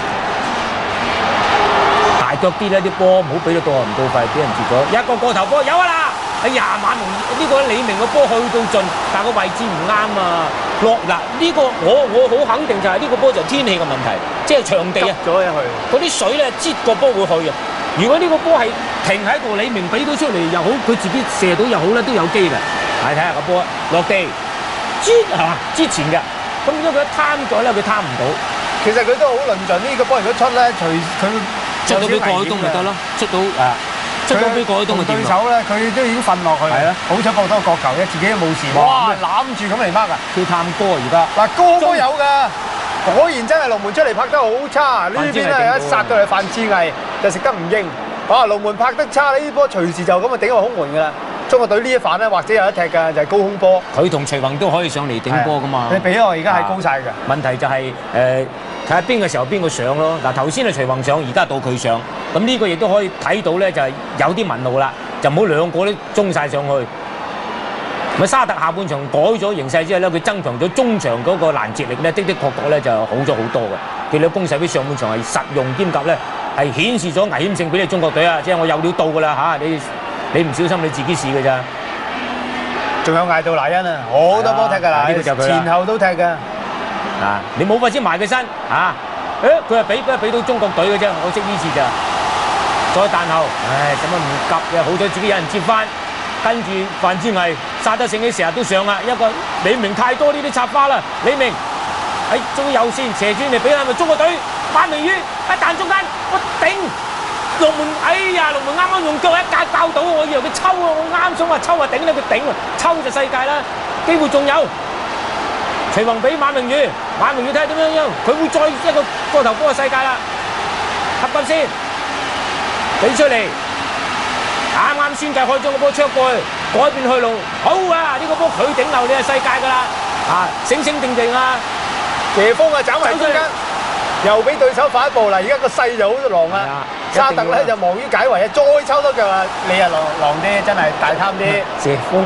大腳啲啦啲波，唔好俾到到唔到肺，俾人截咗一個過頭波有啊啦！哎呀，馬明呢個李明個波去到盡，但個位置唔啱啊！落嗱呢個我好肯定就係呢個波就係天氣嘅問題，即係場地啊， 咗入去嗰啲水咧擠個波會去啊！如果呢個波係停喺度，李明俾到出嚟又好，佢自己射到又好咧，都有機嘅。睇下個波落地擠係嘛？之前嘅，咁如果佢一貪咗咧，佢貪唔到。 其實佢都好論盡呢個波，如果出咧，隨佢出到俾郭海東咪得咯，出到出到俾郭海東嘅對手咧，佢都已經瞓落去。係啊，好彩博多個角球啫，自己都冇事。哇！攬住咁嚟掹啊！ 佢探波而家嗱，高都有㗎。果然真係龍門出嚟拍得好差，呢邊咧一殺到嚟范志毅就食得唔應。哇！龍門拍得差，呢啲波隨時就咁啊頂個空門㗎啦。中國隊呢一範咧，或者有得踢㗎，就係高空波。 佢同徐宏都可以上嚟頂波㗎嘛。 你俾我而家係高晒㗎。 問題就係睇下邊個時候邊個上咯。嗱頭先係徐宏上，而家到佢上，咁呢個亦都可以睇到咧，就係有啲紋路啦，就唔好兩個都衝晒上去。咁沙特下半場改咗形勢之後咧，佢增強咗中場嗰個攔截力咧，的確確咧就好咗好多嘅。佢哋攻勢比上半場係實用兼夾咧，係顯示咗危險性俾你中國隊啊！即係我有料到㗎啦嚇，你唔小心你自己試㗎咋。 仲有艾杜拿恩啊，好多波踢㗎啦，前後都踢㗎。 啊！你冇法子埋佢身嚇，佢係俾到中國隊嘅啫，可惜呢次咋。再彈後，唉，咁啊唔急嘅，好彩自己有人接翻。跟住范志毅殺得勝起成日都上啦，一個李明太多呢啲插花啦，李明喺中右線斜轉嚟俾係咪中國隊馬明宇一彈中間，我頂龍門，哎呀龍門啱啱用腳一格爆到，我以為佢抽啊，我啱想話抽啊頂咧，佢頂啊，抽就世界啦，機會仲有。徐宏俾馬明宇，馬明宇睇下點樣，佢會再一個過頭波嘅世界啦，合筆先俾出嚟。啱啱孫繼海將個波出過去，改變去路，好啊！呢個波佢頂流，你係世界㗎啦！啊，醒醒定定啊！ 謝峰啊，走埋中間，又俾對手反一步啦！而家個勢就好狼啦。沙特咧就忙於解圍啊，再抽多腳啊！你啊狼啲，真係大貪啲。 謝峰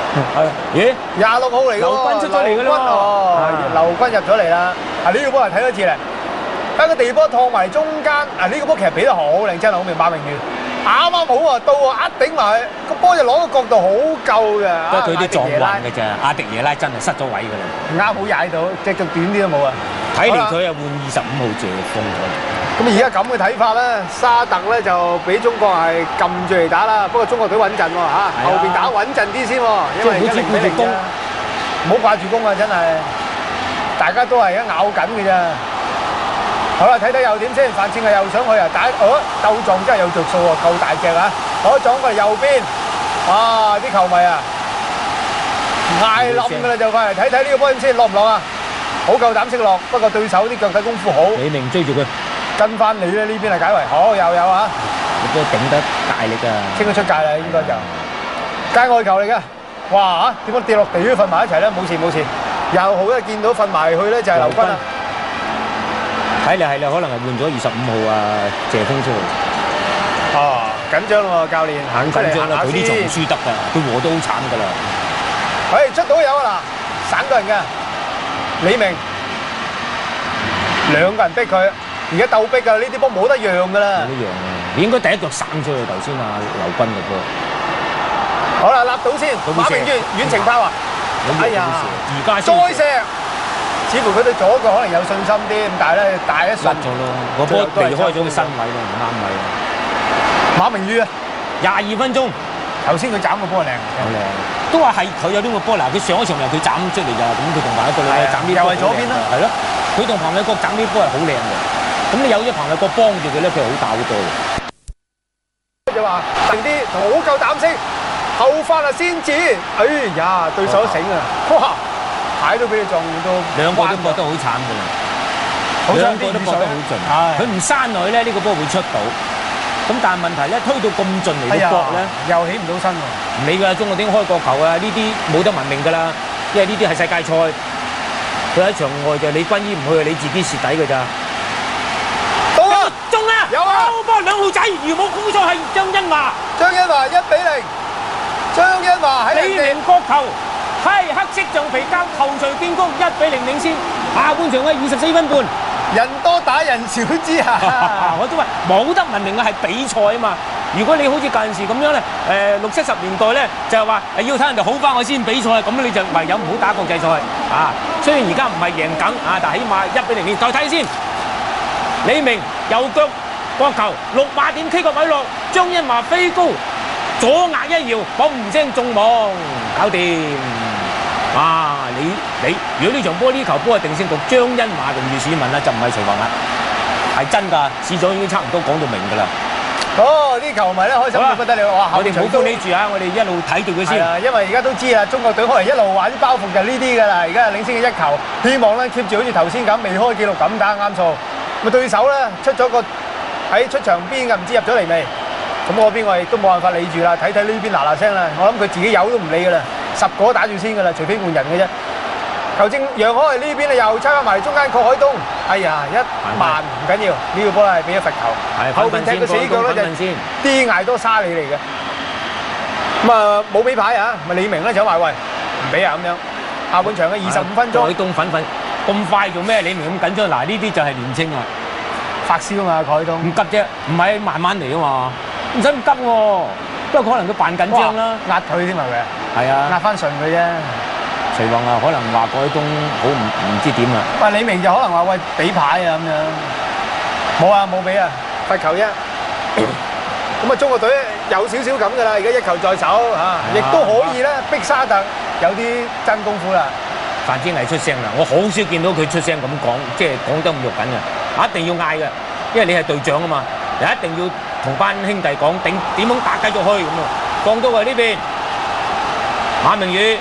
咦 26號嚟㗎喎， 劉軍出咗嚟㗎啦喎劉軍入咗嚟啦。啊呢個波係睇多次嚟，一個地波趟埋中間。啊呢個波其實俾得好靚，真係好明馬明宇。啱啱好啊，到喎一頂埋去，個波就攞個角度好夠嘅。 都係佢啲撞運嘅啫，阿迪耶拉真係失咗位㗎啦。 啱好踩到，隻腳短啲都冇啊！ 睇嚟佢係換25號謝鋒咗。 咁而家咁嘅睇法咧，沙特咧就俾中國係撳住嚟打啦。不過中國隊穩陣喎嚇，後邊打穩陣啲先喎，因為而家0-0啫。唔好掛住攻啊！真係，大家都係而家咬緊嘅啫。好啦，睇睇又點先？范志毅又想去啊！鬥撞真係有着數喎，夠大隻啊！好撞過嚟右邊，哇！啲球迷啊，嗌冧㗎啦就快嚟睇睇呢個波點先落唔落啊？好夠膽識落，不過對手啲腳底功夫好。 李明追住佢， 跟翻你咧，呢邊係解圍，好又有啊！ 你都頂得大力啊！ 清咗出界啦，應該就界外球嚟嘅。哇嚇！點解跌落地都瞓埋一齊咧？冇事冇事。又好咧，見到瞓埋去咧就係劉軍啦。 睇嚟係啦，可能係換咗25號啊謝鋒出嚟。 哦，緊張咯喎，教練行出嚟緊張啦，佢呢場唔行下先。 輸得㗎，佢和都好慘㗎啦。 出到有啊嗱，省個人嘅李明兩個人逼佢，而家鬥逼㗎，呢啲波冇得讓㗎啦。 冇一樣啊！你應該第一腳散出去頭先啊，劉軍嘅波。 好啦，立到先，馬明宇遠程拋啊！哎呀， 而家再射，似乎佢對左腳可能有信心啲，咁但係咧大一順甩咗咯，個波離開咗佢身位咯，唔啱位。 馬明宇啊， 22分鐘， 頭先佢斬個波係靚嘅， 好靚。都話係佢有呢個波嗱，佢上一場又佢斬出嚟咋，咁佢同埋一個咧斬呢波又係左邊啦， 係咯。佢同彭偉國斬呢波係好靚嘅，咁你有咗彭偉國幫住佢咧，佢係好打好多嘅。 就話定啲，好夠膽識，後翻啊先至，哎呀對手醒啊，哇，牌都俾你撞到， 兩個都覺得好慘㗎啦，兩個都覺得好盡。佢唔閂落去咧，呢個波會出到。咁但係問題咧，推到咁盡嚟到搏咧， 又起唔到身喎。 唔理㗎，中國點開國球啊？呢啲冇得文明㗎啦，因為呢啲係世界賽。佢喺場外就你軍醫唔去，你自己蝕底㗎咋。 到啊， 中啊！ 有啊！ 波兩號仔，如冇估錯係張欣華。 張欣華1-0，張欣華喺李明國球，係黑色橡皮膠頭槌建功，1-0領先。下半場嘅24分半。 人多打人少之下， 我都話冇得文明嘅係比賽啊嘛。如果你好似近時咁樣咧，60、70年代咧就係話要睇人哋好翻我先比賽，咁你就唯有唔好打國際賽啊。雖然而家唔係贏緊啊，但係起碼1-0先。再睇先，李明右腳國球6碼點 K 個位落，張欣華飛高左額一搖，嘣聲中網，搞掂。啊！你如果呢場波呢球波係定勝局，張欣華榮譽市民啦，就唔係徐宏啦，係真㗎。市長已經差唔多講到明㗎啦。 啲球迷咧開心到不得了，哇！ 我哋冇歡喜住啊，我哋一路睇住佢先。 因為而家都知啦，中國隊可能一路玩啲包袱就呢啲㗎啦。而家領先嘅1球，希望咧 keep 住好似頭先咁未開紀錄咁打啱數。咁對手咧出咗個喺出場邊嘅，唔知入咗嚟未？咁嗰邊我亦都冇辦法理住啦，睇睇呢邊嗱嗱聲啦。我諗佢自己有都唔理㗎啦，10個打住先㗎啦，除非換人嘅啫。球證讓開呢邊又參加埋中間郭海東，哎呀一慢唔緊要，呢個波係俾咗罰球。後邊踢個死腳咧就啲艾多沙利嚟嘅，咁啊冇俾牌啊，咪李明咧走埋喂唔俾啊咁樣。下半場嘅25分鐘， 郭海東粉咁快做咩？李明咁緊張，嗱呢啲就係年青啊， 發燒啊嘛，郭海東唔急啫，唔係慢慢嚟啊嘛，唔使咁急喎。不過可能佢扮緊張啦， 壓佢添係咪？ 係啊， 壓翻順佢啫。 徐宏啊，可能話郭海東好唔知點啊。 喂，李明就可能話喂俾牌啊咁樣，冇啊冇俾啊，罰球啫。咁啊，中國隊有少少咁噶啦，而家1球在手嚇，亦都可以咧逼沙特有啲真功夫啦。 范志毅出聲啦，我好少見到佢出聲咁講，即係講得咁肉緊嘅，一定要嗌嘅，因為你係隊長啊嘛，你一定要同班兄弟講點樣打繼續去咁啊。放到嚟呢邊，馬明宇。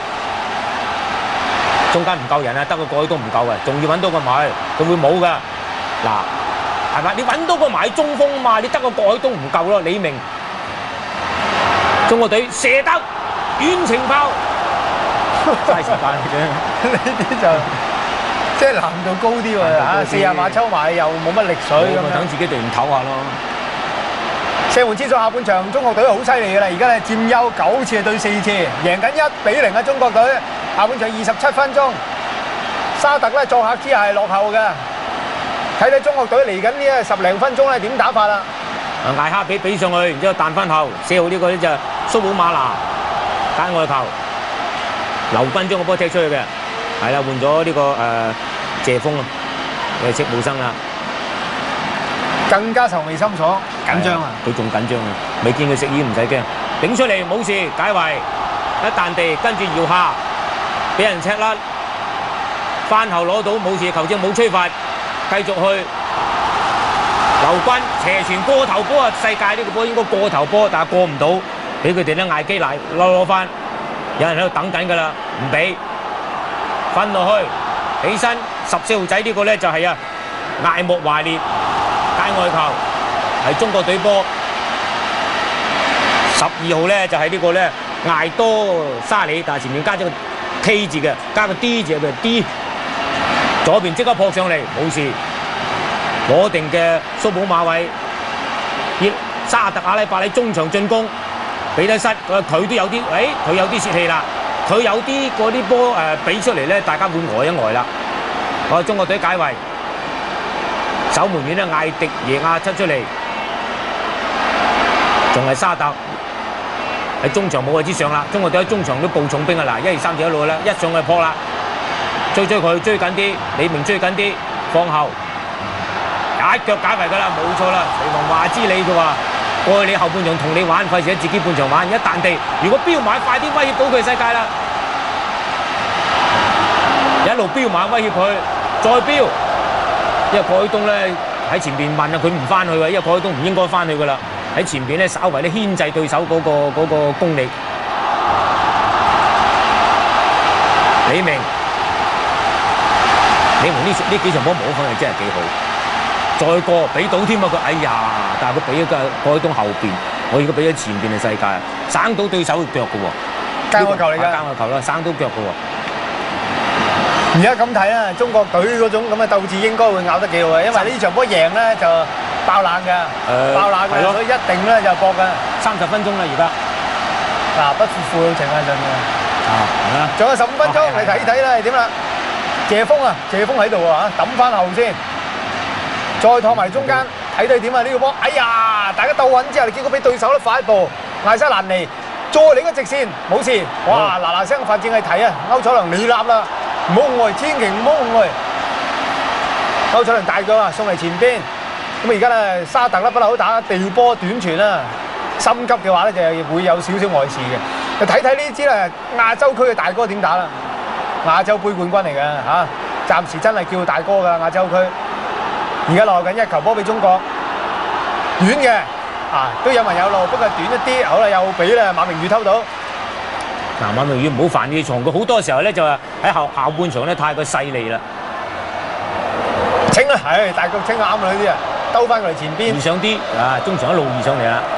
中間唔夠人啊，得個過去都唔夠啊，仲要揾到個埋，佢會冇噶。嗱，係嘛？你揾到個埋中鋒嘛，你得個過去都唔夠咯。李明，中國隊射得遠程炮，嘥時間嘅啫。 呢啲就即係難度高啲喎嚇，40碼抽埋又冇乜力水咁樣， 等自己隊員唞下咯。 射門次數下半場中國隊好犀利㗎啦，而家係佔優9次對4次，贏緊1-0啊！中國隊下半場27分鐘，沙特咧作客之下係落後嘅，睇睇中國隊嚟緊呢10零分鐘咧點打法啦。 艾哈比上去，然之後彈翻後，4號呢個咧就蘇寶馬拿解外球，劉斌將個波踢出去嘅，係啦，換咗呢個謝峰啊，係戚武生啦。 更加愁眉深鎖，緊張啊！ 佢仲緊張啊！未見佢食煙唔使驚，頂出嚟冇事，解圍一彈地，跟住搖下，俾人赤甩，翻後攞到冇事，球證冇吹罰，繼續去。劉軍斜傳過頭波啊！世界呢個波應該過頭波，但係過唔到，俾佢哋咧嗌機攞翻，有人喺度等緊㗎啦，唔俾，分落去，起身14號仔呢個咧就係艾莫華列。解外球係中國隊波，12號咧就係呢個咧艾多沙里，但係前面加咗個 K 字嘅，加個 D 字嘅 D， 左邊即刻撲上嚟冇事，攞定嘅蘇寶馬偉，沙特阿拉伯喺中場進攻，俾得失，佢都有啲，佢有啲泄氣啦，佢有啲嗰啲波俾出嚟咧，大家會呆一呆啦。我中國隊解圍。守門員咧艾迪耶亞出嚟，仲係沙特喺中場冇位之上啦。中國隊喺中場都佈重兵啊！嗱，1、2、3條一路啦，一上去撲啦，追佢追緊啲，李明追緊啲，放後一腳解圍㗎啦，冇錯啦。徐宏話知你嘅話，過去你後半場同你玩，費事喺自己半場玩，一彈地，如果飆埋快啲威脅到佢世界啦，一路飆埋威脅佢，再飆。因為郭海東咧喺前邊問佢唔翻去喎，因為郭海東唔應該翻去噶啦，喺前邊咧稍為咧牽制對手嗰個功力。李明呢幾場波模仿係真係幾好，再過俾到添啊佢，哎呀！但係佢俾咗個郭海東後邊，我而家俾咗前邊嘅世界，省到對手嘅腳嘅喎， 間外球嚟㗎， 間外球啦，省到腳嘅喎。 而家咁睇啦，中國隊嗰種咁嘅鬥志應該會咬得幾好嘅，因為呢場波贏咧就爆冷嘅，爆冷嘅，所以一定咧就搏嘅。 30分鐘啦，而家嗱不負負情啊，陣嘅。 係啦， 仲有15分鐘嚟睇睇啦，係點啦？謝峰喺度啊，抌翻後先，再拖埋中間，睇睇點啊？呢個波，哎呀，大家鬥穩之後，結果俾對手咧快一步，艾沙蘭尼再嚟個直線，冇事，哇嗱聲發正係睇啊，歐楚良你立啦！唔好誤會，千祈唔好誤會。歐楚良大腳啊，送嚟前邊。咁而家咧沙特咧不嬲打地波短傳啦，心急嘅話咧就會有少少礙事嘅。睇睇呢支咧亞洲區嘅大哥點打啦？亞洲杯冠軍嚟嘅嚇，暫時真係叫大哥㗎亞洲區。而家落緊一球波俾中國，短嘅都有文有路，不過短一啲。好啦，又俾咧馬明宇偷到。嗱，馬明宇唔好犯呢啲錯，佢好多時候咧就係喺下半場咧太過細膩啦。清啦，大腳清啱啦呢啲啊，兜翻過嚟前邊。移上啲中場一路移上嚟啦，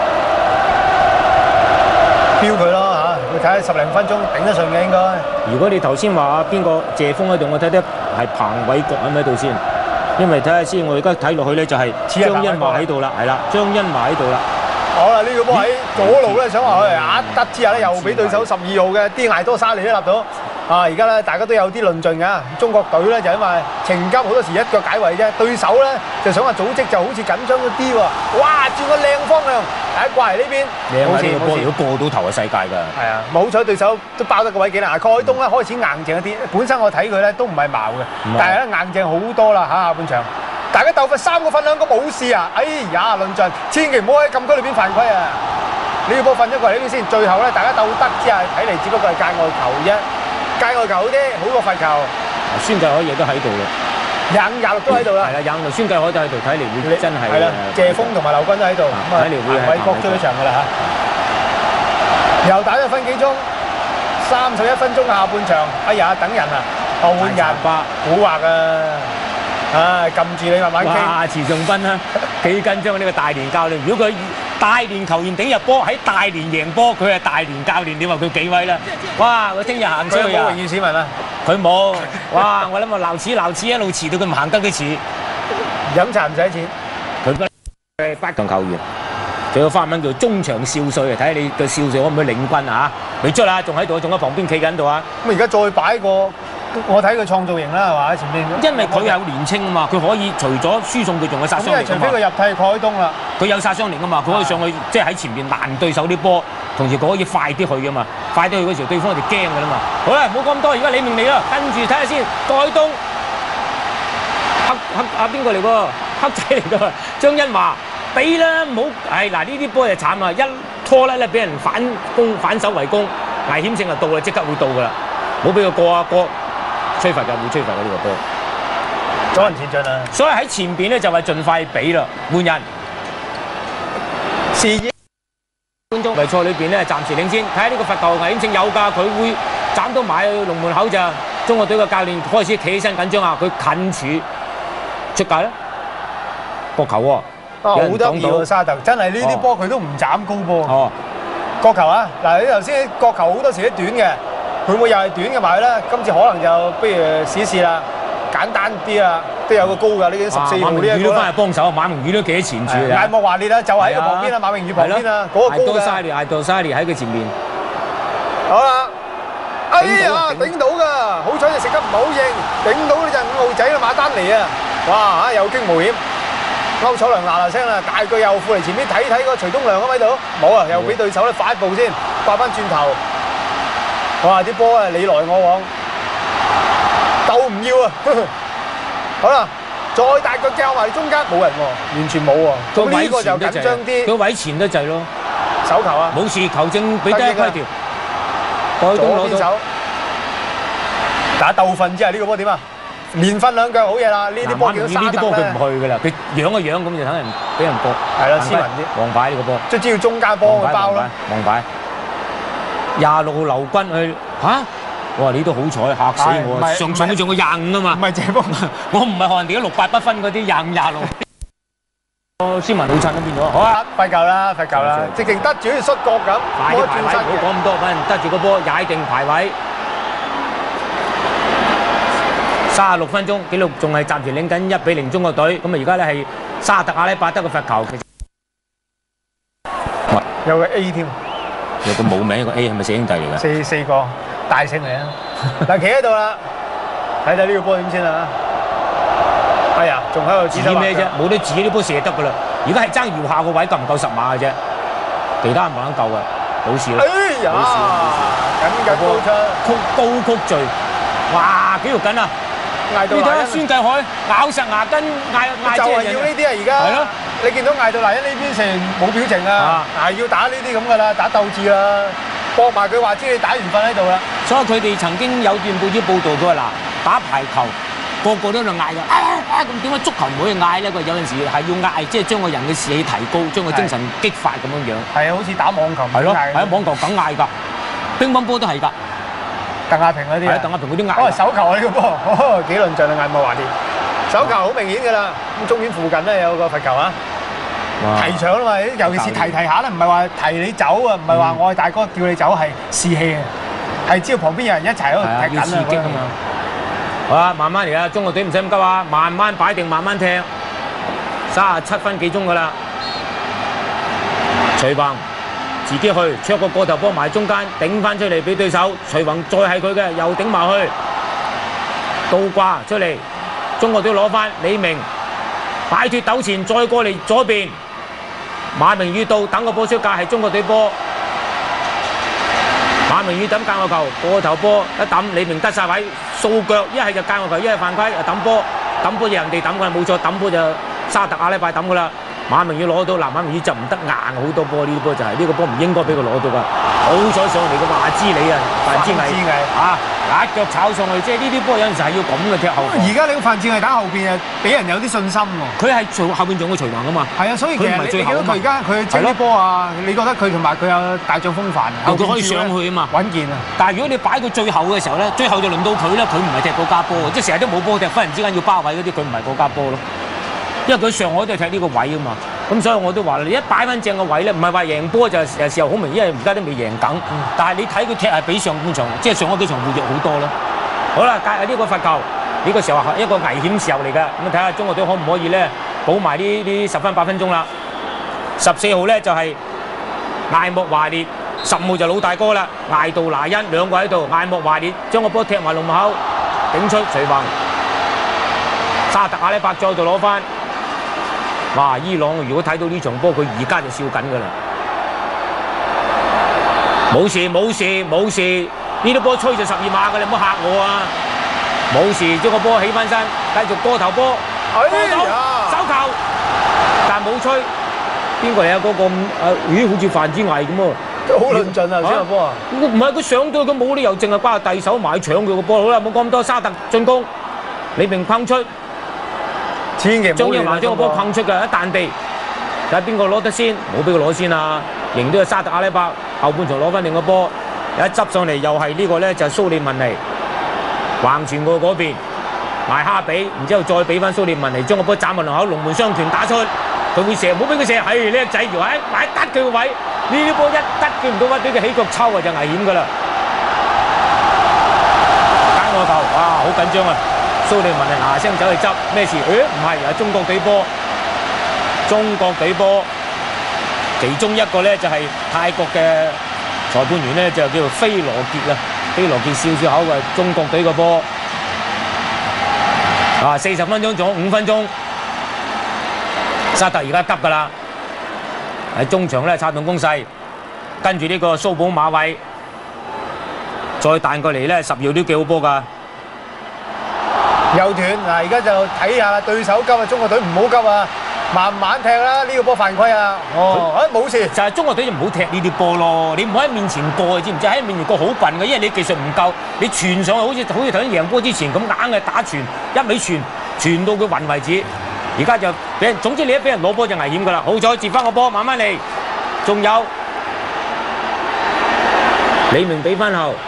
飆佢咯嚇，你睇下10零分鐘頂得順嘅應該。如果你頭先話邊個謝峰喺度，我睇得係彭偉國喺唔喺度先？因為睇下先，我而家睇落去咧就係張欣華喺度啦，係啦，張欣華喺度啦。好啦，呢個波喺左路咧，想話佢一得之後咧，又俾對手12號嘅啲艾多沙利都立到。而家咧大家都有啲論盡㗎。中國隊咧就因為情急好多時一腳解圍啫，對手咧就想話組織就好似緊張咗啲喎。哇，轉個靚方向，掛嚟呢邊。好似波如果過到頭係世界㗎。係啊，冇彩對手都包得個位幾難。蓋東咧開始硬淨一啲，本身我睇佢咧都唔係矛嘅，但係咧硬淨好多啦下半場。大家鬥罰3個分2個冇事啊！哎呀，論盡，千祈唔好喺禁區裏邊犯規啊！呢個波瞓咗過嚟呢邊先，最後咧大家鬥得之下，睇嚟只不過係界外球啫，界外球啫，好過罰球。孫繼海亦都喺度啦，26都喺度啦。係啦，26孫繼海都喺度，睇嚟會真係。係啦，謝峰同埋劉軍都喺度，咁睇嚟會係偉國追場㗎啦嚇。又打咗分幾鐘，31分鐘下半場，哎呀，等人啊，後換人，古惑啊！撳住你慢慢傾。哇！池仲斌啊，幾緊張呢個大連教練。如果佢大連球員頂入波，喺大連贏波，佢係大連教練，你話佢幾威啦？哇！佢聽日行出去啊！佢冇榮譽市民啊！佢冇。哇！我諗我鬧似一路遲到佢唔行得幾遲。飲茶唔使錢。佢不係8強球員。 仲有花文叫中場少帥啊，睇下你嘅少帥可唔可以領軍啊？未出啦，仲喺度，仲喺旁邊企緊度啊！ 咁而家再擺個，我睇佢創造型啦，係嘛？喺前邊。 因為佢有年青啊嘛，佢可以除咗輸送，佢仲有殺傷力啊嘛。 除非佢入替蓋海東啦， 佢有殺傷力啊嘛，佢可以上去即係喺前邊攔對手啲波，同時佢可以快啲去啊嘛，快啲去嗰時候對方就驚㗎啦嘛。好啦，唔好講咁多，而家李明嚟啦，跟住睇下先，蓋海東黑邊個嚟喎？黑仔嚟㗎，張欣華。俾啦，唔好係嗱呢啲波就慘啦，一拖咧俾人反手圍攻，危險性就到啦，即刻會到噶啦，唔好俾佢過啊過，吹罰㗎，會吹罰㗎呢個波， 阻人前進啊！ 所以喺前邊咧就係盡快俾啦，換人， 示意觀眾圍賽裏邊咧暫時領先，睇下呢個罰球危險性有㗎，佢會斬到埋去龍門口咋，中國隊嘅教練開始企起身緊張啊，佢近處出界啦，角球喎。 好得意喎，沙特真係呢啲波佢都唔斬高波。 哦， 角球啊！嗱，你頭先角球好多時都短嘅，會唔會又係短嘅埋咧？今次可能就不如試試啦，簡單啲啦，都有個高㗎。呢啲14號呢一個。 都翻去幫手，馬明宇都企喺前處嘅。 艾莫華烈啊，就喺個旁邊啊，馬明宇旁邊啊，嗰個高㗎。 艾杜沙利喺佢前面。 好啦，哎呀，頂到㗎，好彩你食得唔好應，頂到呢隻5號仔啦，馬丹尼啊！哇嚇，有驚無險。歐楚良嗱嗱聲啦，大腳右褲嚟前面睇睇個徐東良喺度，冇啊，又俾對手咧快一步先，掛翻轉頭。哇！啲波啊，你來我往，鬥唔要啊！好啦，再大腳較埋中間，冇人喎，完全冇喎。咁呢個就緊張啲。 佢位前得滯咯， 手球啊！ 冇事，球證俾低一規條。左邊手打鬥瞓之下，呢個波點啊？連分兩腳好嘢啦！呢啲波叫沙特咧，呢啲波佢唔去㗎啦，佢養一養咁就等人俾人搏。係啦，斯文啲。黃牌呢個波，即係只要中間幫佢包啦。黃牌。26號劉軍去嚇，我話你都好彩，嚇死我！上佢仲有25啊嘛。唔係謝波，我唔係學人哋啲68不分嗰啲25、26。斯文老襯都變咗。好啊， 罰球啦，罰球啦，直情得住好似摔角咁。 快啲排位，唔好講咁多，反正得住個波踩定排位。36分鐘，紀錄仲係暫時領緊1-0中國隊。咁啊，而家咧係沙特阿拉伯德嘅罰球。 有個 A 添， 有個冇名一個 A 係咪四兄弟嚟㗎？ 四個大姓嚟啊！嗱，企喺度啦，睇睇呢個波點先啦。哎呀，仲喺度指咩啫？冇得指呢波射得㗎啦。而家係爭搖下個位夠唔夠10碼嘅啫，其他唔能夠㗎，冇事啦。 哎呀，緊高出， 高曲序，哇，幾肉緊啊！你睇下孫繼海咬實牙根嗌就係要呢啲啊！而家係咯，你見到嗌到嗱，呢邊成冇表情啊，係要打呢啲咁噶啦，打鬥志啦，搏埋佢話知你打完瞓喺度啦。 所以佢哋曾經有段報紙報導佢話嗱，打排球個個都喺度嗌㗎，咁點解足球唔可以嗌咧？佢有陣時係要嗌，即係將個人嘅士氣提高，將個精神激發咁樣樣。 係啊，好似打網球係咯，係啊，網球梗嗌㗎，乒乓波都係㗎。 鄧亞平嗰啲啊， 鄧亞平嗰啲嗌。 哦，手球啊呢個波，幾論盡啊！艾莫華烈，手球好明顯㗎啦。咁中間附近咧有個罰球啊，提搶啊嘛，尤其是提下咧，唔係話提你走啊，唔係話我係大哥叫你走，係士氣啊，係知道旁邊有人一齊喺度踢緊啊，刺激啊嘛。好啦，慢慢嚟啊，中國隊唔使咁急啊，慢慢擺定，慢慢踢。37分幾鐘㗎啦，徐宏。自己去，出個過頭波埋中間，頂翻出嚟俾對手。徐宏再係佢嘅，又頂埋去，倒掛出嚟。中國隊攞翻，李明擺脱糾纏，再過嚟左邊。馬明宇到，等個波出界，係中國隊波。馬明宇抌間個球，過頭波一抌，李明得晒位，掃腳，一係就間個球，一係犯規，抌波，抌波就人哋抌㗎，冇錯，抌波就沙特阿拉伯抌㗎啦。馬明宇攞到，馬明宇就唔得硬好多波，呢啲波就係呢個波唔應該俾佢攞到㗎。好彩上嚟嘅話之你啊，范志毅啊，一腳炒上去，即係呢啲波有陣時係要咁嘅踢後防。而家你個范志毅打後邊啊，俾人有啲信心喎。佢係後邊仲有徐宏㗎嘛。係啊，所以其實你見到佢而家佢整啲波啊，你覺得佢同埋佢有大將風範，佢可以上去啊嘛，穩健啊。但係如果你擺佢最後嘅時候咧，最後就輪到佢咧，佢唔係踢國家波，即係成日都冇波踢，忽然之間要包位嗰啲，佢唔係國家波咯。因為佢上海都係踢呢個位啊嘛，咁所以我都話你一擺翻正個位咧，唔係話贏波就係時候好明顯，因為而家都未贏緊。但係你睇佢踢係比上半場，即係上嗰幾場活躍好多咯。好啦，呢個罰球，呢個時候係一個危險時候嚟㗎。咁睇下中國隊可唔可以咧補埋呢10分8分鐘啦。 14號咧就係艾莫華烈，10號就老大哥啦，艾杜拿恩兩個喺度，艾莫華烈將個波踢埋龍門口，頂出隨橫，沙特阿拉伯再度攞翻。哇！伊朗如果睇到呢場波，佢而家就笑緊㗎啦。冇事冇事冇事，呢啲波吹就12碼㗎，你唔好嚇我啊！冇事，將個波起翻身，繼續過頭波，過到手球，但冇吹。邊個嚟啊？嗰個咦，好似范之毅咁喎， 好論盡啊！先個波啊！ 唔係佢上到，佢冇理由淨係掛第手埋搶佢個波。好啦，冇講咁多，沙特進攻，李明噴出， 千祈唔好張英華將個波噴出嘅，一彈地，睇下邊個攞得先，冇俾佢攞先啊！贏到個沙特阿拉伯，後半場攞翻另個波，一執上嚟又係呢個咧就蘇利文尼橫傳過嗰邊，埋哈比，然之後再俾翻蘇利文尼將個波斬埋落口，龍門雙拳打出。佢會射，唔好俾佢射，係叻仔，搖喺擺得佢個位，呢啲波一得佢唔到位，俾佢起腳抽啊就危險㗎啦！揀我球，哇好緊張啊！蘇利文啊嗱聲走去執，咩事？唔係，係中國隊波，中國隊波，其中一個咧就係泰國嘅裁判員咧就叫做菲羅傑啦，菲羅傑笑笑口嘅中國隊個波，啊40分鐘仲有5分鐘。沙特而家急㗎啦，喺中場咧策動攻勢，跟住呢個蘇寶馬偉再彈過嚟咧，10號都幾好波㗎。 又斷嗱，而家就睇下對手急啊，中國隊唔好急啊，慢慢踢啦。呢個波犯規啊！哦，冇事， 就係中國隊就唔好踢呢啲波咯，你唔好喺面前過，知唔知？喺面前過好笨嘅，因為你技術唔夠，你傳上去好似頭先贏波之前咁硬係打傳，一味傳到佢暈為止。而家就俾人，總之你一俾人攞波就危險㗎啦。好彩接翻個波，慢慢嚟。仲有李明俾翻後，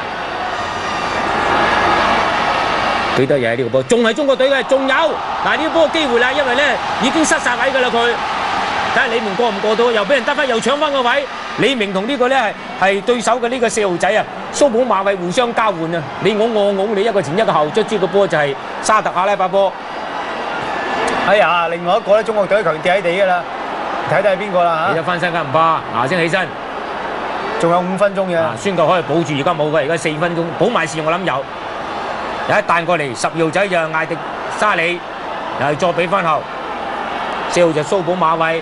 幾多嘢呢個波？仲係中國隊嘅，仲有嗱呢個波機會啦，因為咧已經失晒位㗎啦佢。睇下李明過唔過到，又俾人得翻，又搶翻個位。李明同呢個咧係對手嘅呢個4號仔啊，蘇寶馬偉互相交換啊，你我你一個前一個後，卒之個波就係沙特阿拉伯波。 哎呀，另外一個咧，中國隊強跌喺地㗎啦，睇睇係邊個啦嚇。 你一翻身梗唔怕，嗱聲起身， 仲有5分鐘嘅。 宣告可以保住，而家冇㗎，而家4分鐘，保埋事我諗有。有一彈過嚟，10號仔就艾迪沙里，又係再俾翻後，4號就蘇寶馬偉，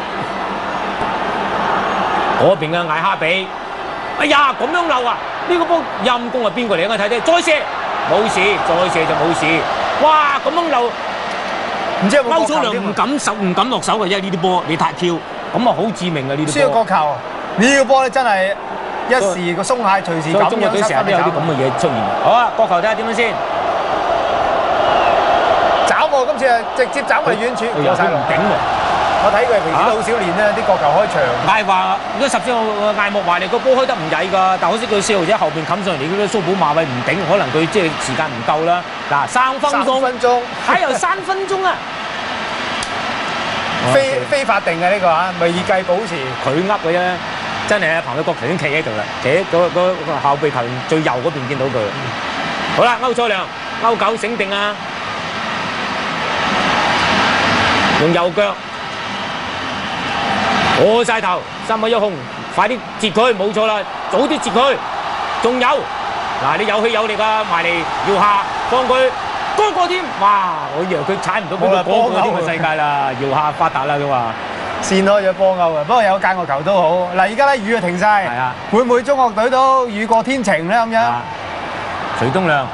嗰邊嘅艾哈比，哎呀咁樣漏啊！呢個波陰公係邊個嚟？我睇睇，再射冇事，再射就冇事。哇咁樣漏！ 唔知有冇歐祖良唔敢落手嘅，因為呢啲波你太跳，咁啊好致命嘅呢啲波。 輸個角球，呢個波咧真係一時個鬆懈，隨時咁樣成日都有啲咁嘅嘢出現。好啊，角球睇下點樣先。 斬喎，今次係直接斬嚟遠處，過晒龍頂喎。 我睇佢平時都好少練啦，啲角球開長。 艾華如果14號艾莫華利個波開得唔曳㗎，但可惜佢4號仔後邊冚上嚟，嗰啲蘇寶馬偉唔頂，可能佢即係時間唔夠啦。嗱3分鐘，還有3分鐘啊！ 非法定嘅呢個嚇，未計保持。 佢噏嘅啫，真係啊！彭偉國頭先企喺度啦，企喺嗰個後備球最右嗰邊見到佢。好啦，歐楚良、歐九醒定啊！用右腳過曬頭，3個1控，快啲截佢，冇錯啦，早啲截佢。仲有嗱，你有氣有力啊，埋嚟搖下放佢。嗰個添，哇！我以為佢踩唔到嗰個呢個世界啦，搖下發達啦佢話。 跣開咗波勾嘅，不過有間個球都好。嗱，而家咧雨就停晒， 係啊， 會唔會中國隊都雨過天晴咧咁樣？ 徐東亮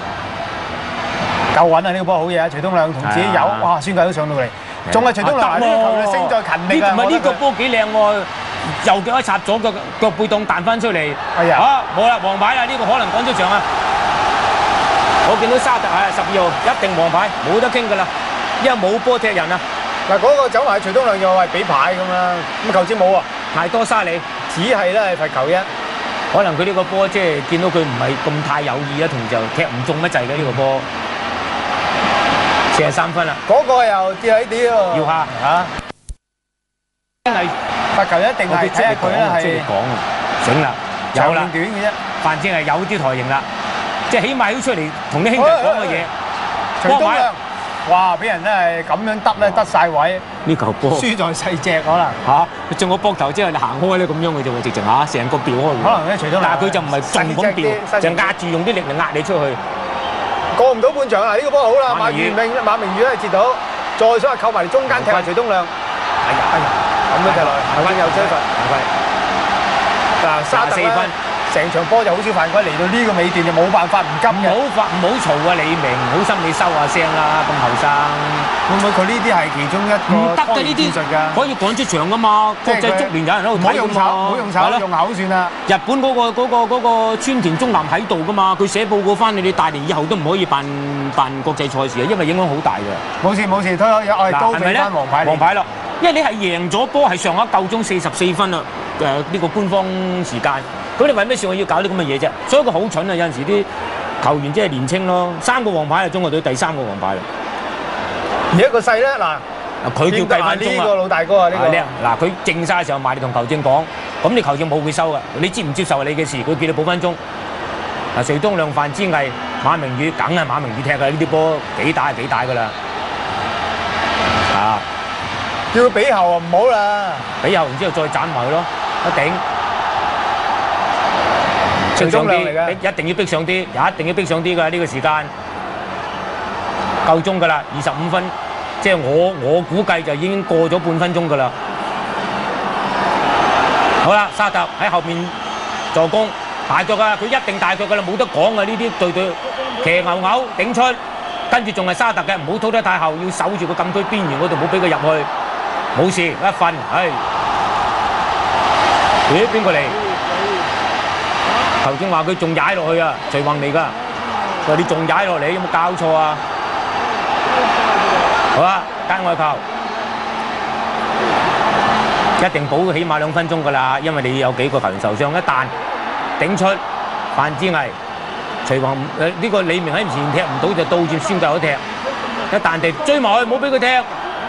夠穩啊！呢個波好嘢啊！徐東亮同自己有，哇！孫繼都上到嚟，仲係徐東亮呢個球嘅勝在勤力啊！ 唔係呢個波幾靚喎，右腳一插左腳腳背檔彈翻出嚟。 係啊！ 啊，冇啦，黃牌啦！呢個可能趕出場啊！我見到沙特係12號一定黃牌，冇得傾㗎啦，因為冇波踢人啊！ 嗱，嗰個走埋徐東亮又係俾牌咁啦，咁球證冇啊， 太多沙利， 只係咧係罰球啫。 可能佢呢個波即係見到佢唔係咁太有意啊，同就踢唔中乜滯嘅呢個波，43分啦。 嗰個又跌喺啲喎， 搖下嚇，真係罰球一定係睇下佢咧係醒啦，有啦， 短嘅啫， 反正係有啲台型啦。即係起碼要出嚟同啲兄弟講嘅嘢。 徐東亮哇！俾人真係咁樣得咧，得晒位， 呢球波輸在細隻可能。 嚇，佢中我膊頭之後，你行開咧咁樣嘅啫喎，直情嚇成個掉開嘅。 可能咧，除咗但係佢就唔係盡咁掉，就壓住用啲力嚟壓你出去。 過唔到半場啦！呢個波好啦， 馬明宇都係截到，再想扣埋嚟中間踢埋徐東亮。哎呀，咁樣踢落去，犯規又追罰。嗱，沙特咧，成場波就好少犯規，嚟到呢個尾段就冇辦法唔急嘅。 唔好嘈啊！李明，好心你收下聲啦，咁後生。 會唔會佢呢啲係其中一個唔得嘅呢啲，可以趕出場噶嘛？國際足聯有人喺度睇㗎嘛？ 唔好用手，用口算啦。 日本嗰個川田中南喺度噶嘛？佢寫報告翻你大連以後都唔可以辦國際賽事啊，因為影響好大嘅。 冇事，推開我哋都俾翻黃牌。 黃牌咯，因為你係贏咗波，係上一夠鐘44分啦。呢個官方時間，咁你為咩事我要搞啲咁嘅嘢啫？所以佢好蠢啊！有陣時啲球員即係年青咯，3個黃牌係中國隊第3個黃牌啦。 而一個細咧嗱， 佢叫計翻鐘啊！ 呢個老大哥啊，呢個嗱佢靜晒嘅時候，埋你同球證講，咁你球證冇會收噶，你接唔接受係你嘅事，佢叫你補分鐘。嗱，徐東亮、范之毅、馬明宇，梗係馬明宇踢㗎，呢啲波幾大係幾大㗎啦。啊！ 叫佢比後啊，唔好啦， 比後然之後再斬埋佢咯，一頂。 徐東亮嚟嘅， 一定要逼上啲，一定要逼上啲㗎呢個時間。夠鐘㗎啦，25分，即係我估計就已經過咗半分鐘㗎啦。好啦，沙特喺後面助攻，大腳㗎，佢一定大腳㗎啦，冇得講㗎呢啲對騎牛牛頂出，跟住仲係沙特嘅，唔好拖得太後，要守住個禁區邊緣嗰度，唔好俾佢入去。冇事，一瞓，唉。咦？邊個嚟？頭先話佢仲踩落去啊，徐宏嚟㗎。佢話你仲踩落嚟，有冇搞錯啊？好啦，間外球，一定補起碼2分鐘㗎啦，因為你有幾個球員受傷，一旦頂出，范之毅、徐宏呢個李明喺前踢唔到就倒轉孫繼海踢，一旦地追埋去，唔好俾佢踢。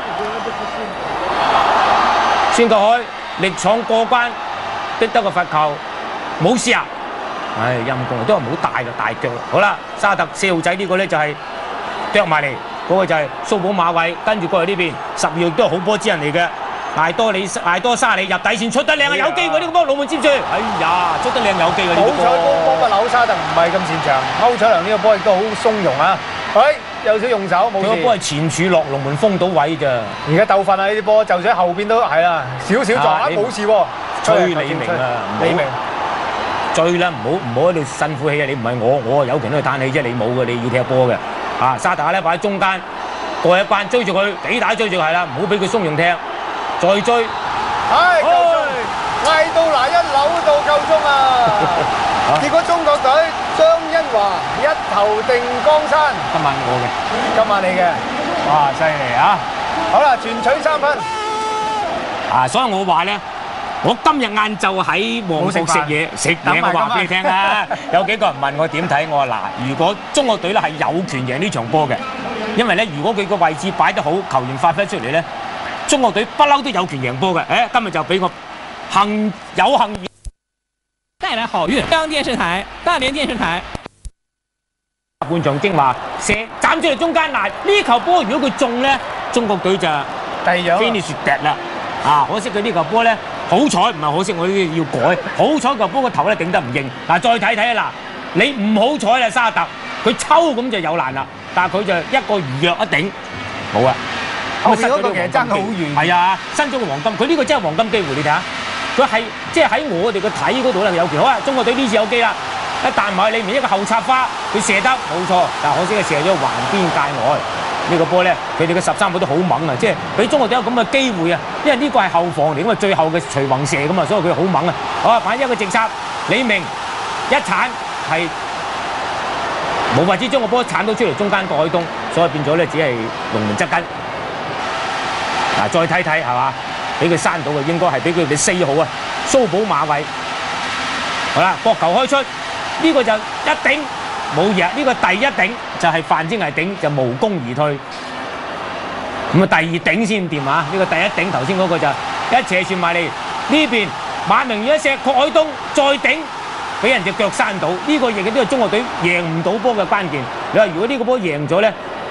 孫繼海力闖過關，逼得個罰球，冇事啊！唉，陰公都係唔好大嘅大腳。好啦，沙特4號仔呢個咧就係啄埋嚟，嗰個就係蘇寶馬偉，跟住過嚟呢邊12號都係好波之人嚟嘅。艾多沙里入底線出得靚啊，有機會呢個波龍門接住，哎呀，出得靚有機會呢個波。 好彩高波嘅紐沙特唔係咁擅長，歐彩良呢個波亦都好鬆容啊！有少用手冇事。佢個波係前柱落龍門封到位咋。而家鬥瞓啊！呢啲波，就算後邊都係啦，少少撞啊冇事喎。 追李明啊， 李明追啦，唔好喺度辛苦氣啊！你唔係我有權喺度嘆氣啫，你冇嘅，你要踢波嘅。啊，沙特咧擺喺中間過一關追住佢，幾大追住係啦，唔好俾佢鬆容踢，再追。 唉，夠鐘，嗌到嗱一扭到夠鐘啊！結果中國隊張恩華一頭定江山。 今晚我嘅， 今晚你嘅，哇，犀利啊！好啦，全取3分。 啊，所以我話咧，我今日晏晝喺旺角食嘢，我話俾你聽啊！有幾個人問我點睇，我話嗱，如果中國隊咧係有權贏呢場波嘅，因為咧如果佢個位置擺得好，球員發揮出嚟咧，中國隊不嬲都有權贏波嘅。今日就俾我有幸帶來好運。中央電視台、大連電視台。 半場精華射斬出嚟中間嗱，呢球波如果佢中咧，中國隊就第二樣 finish dead 啦。啊，可惜佢呢球波咧，好彩唔係可惜，我呢啲要改。好彩球波個頭咧頂得唔硬。嗱，再睇睇啊嗱，你唔好彩啦，沙特佢抽咁就有難啦，但係佢就一個如約一頂，冇啊。 後面嗰個其實爭好遠。 係啊，新咗個黃金，佢呢個真係黃金機會，你睇下，佢係即係喺我哋個睇嗰度咧有權。好啊，中國隊呢次有機啦。一彈埋去裏面一個後插花，佢射得冇錯，但可惜佢射咗橫邊界外。呢個波咧，佢哋嘅13號都好猛啊！即係俾中國隊有咁嘅機會啊！因為呢個係後防嚟，因為最後嘅徐宏射咁啊，所以佢好猛啊！好啊，反一個直插，李明一鏟係冇法子將個波鏟到出嚟中間過海東，所以變咗咧只係龍門側跟。嗱，再睇睇係嘛？俾佢閂到嘅應該係俾佢哋4號啊，蘇寶馬偉。好啦，膊球開出。呢個就一頂冇嘢，呢個第一頂就係范之毅頂，就無功而退。咁啊，第二頂先掂啊！呢個第一頂頭先嗰個就一斜傳埋嚟呢邊，馬明宇一射，郭海東再頂，俾人隻腳閂到。呢個亦都係中國隊贏唔到波嘅關鍵。你話如果呢個波贏咗咧，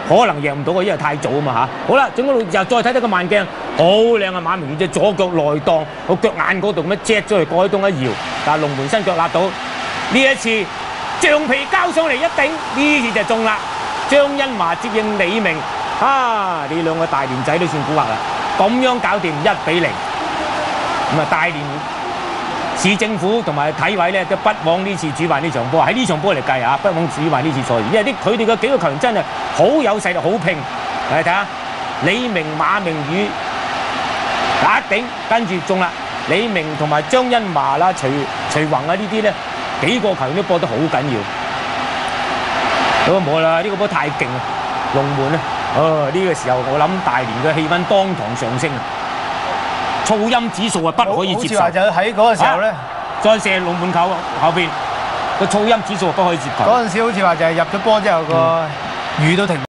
可能贏唔到嘅，因為太早啊嘛嚇。好啦，整嗰度又再睇睇個慢鏡，好靚啊！馬明宇隻左腳內檔，個腳眼嗰度咁樣隻咗嚟過海東一搖，但係龍門新腳立到呢一次橡皮交上嚟一頂，呢次就中啦。張恩華接應李明，呢兩個大連仔都算蠱惑啦，咁樣搞掂1-0。咁啊，大連市政府同埋體委咧都不枉呢次主辦呢場波，喺呢場波嚟計啊，不枉主辦呢次賽事，因為佢哋嘅幾個球員真係好有勢力，好拼。嚟睇下李明、馬明宇打頂，跟住中啦。李明同埋張恩華啦、徐宏啊呢啲咧幾個球員都波得好緊要。咁啊冇啦，呢個波太勁啊！龍門啊，呢個時候我諗大連嘅氣氛當堂上升啊！噪音指數啊不可以接受。 好似話就喺嗰個時候咧， 再射龍門球後邊個噪音指數不可以接受。 嗰陣時好似話就係入咗波之後個雨都停。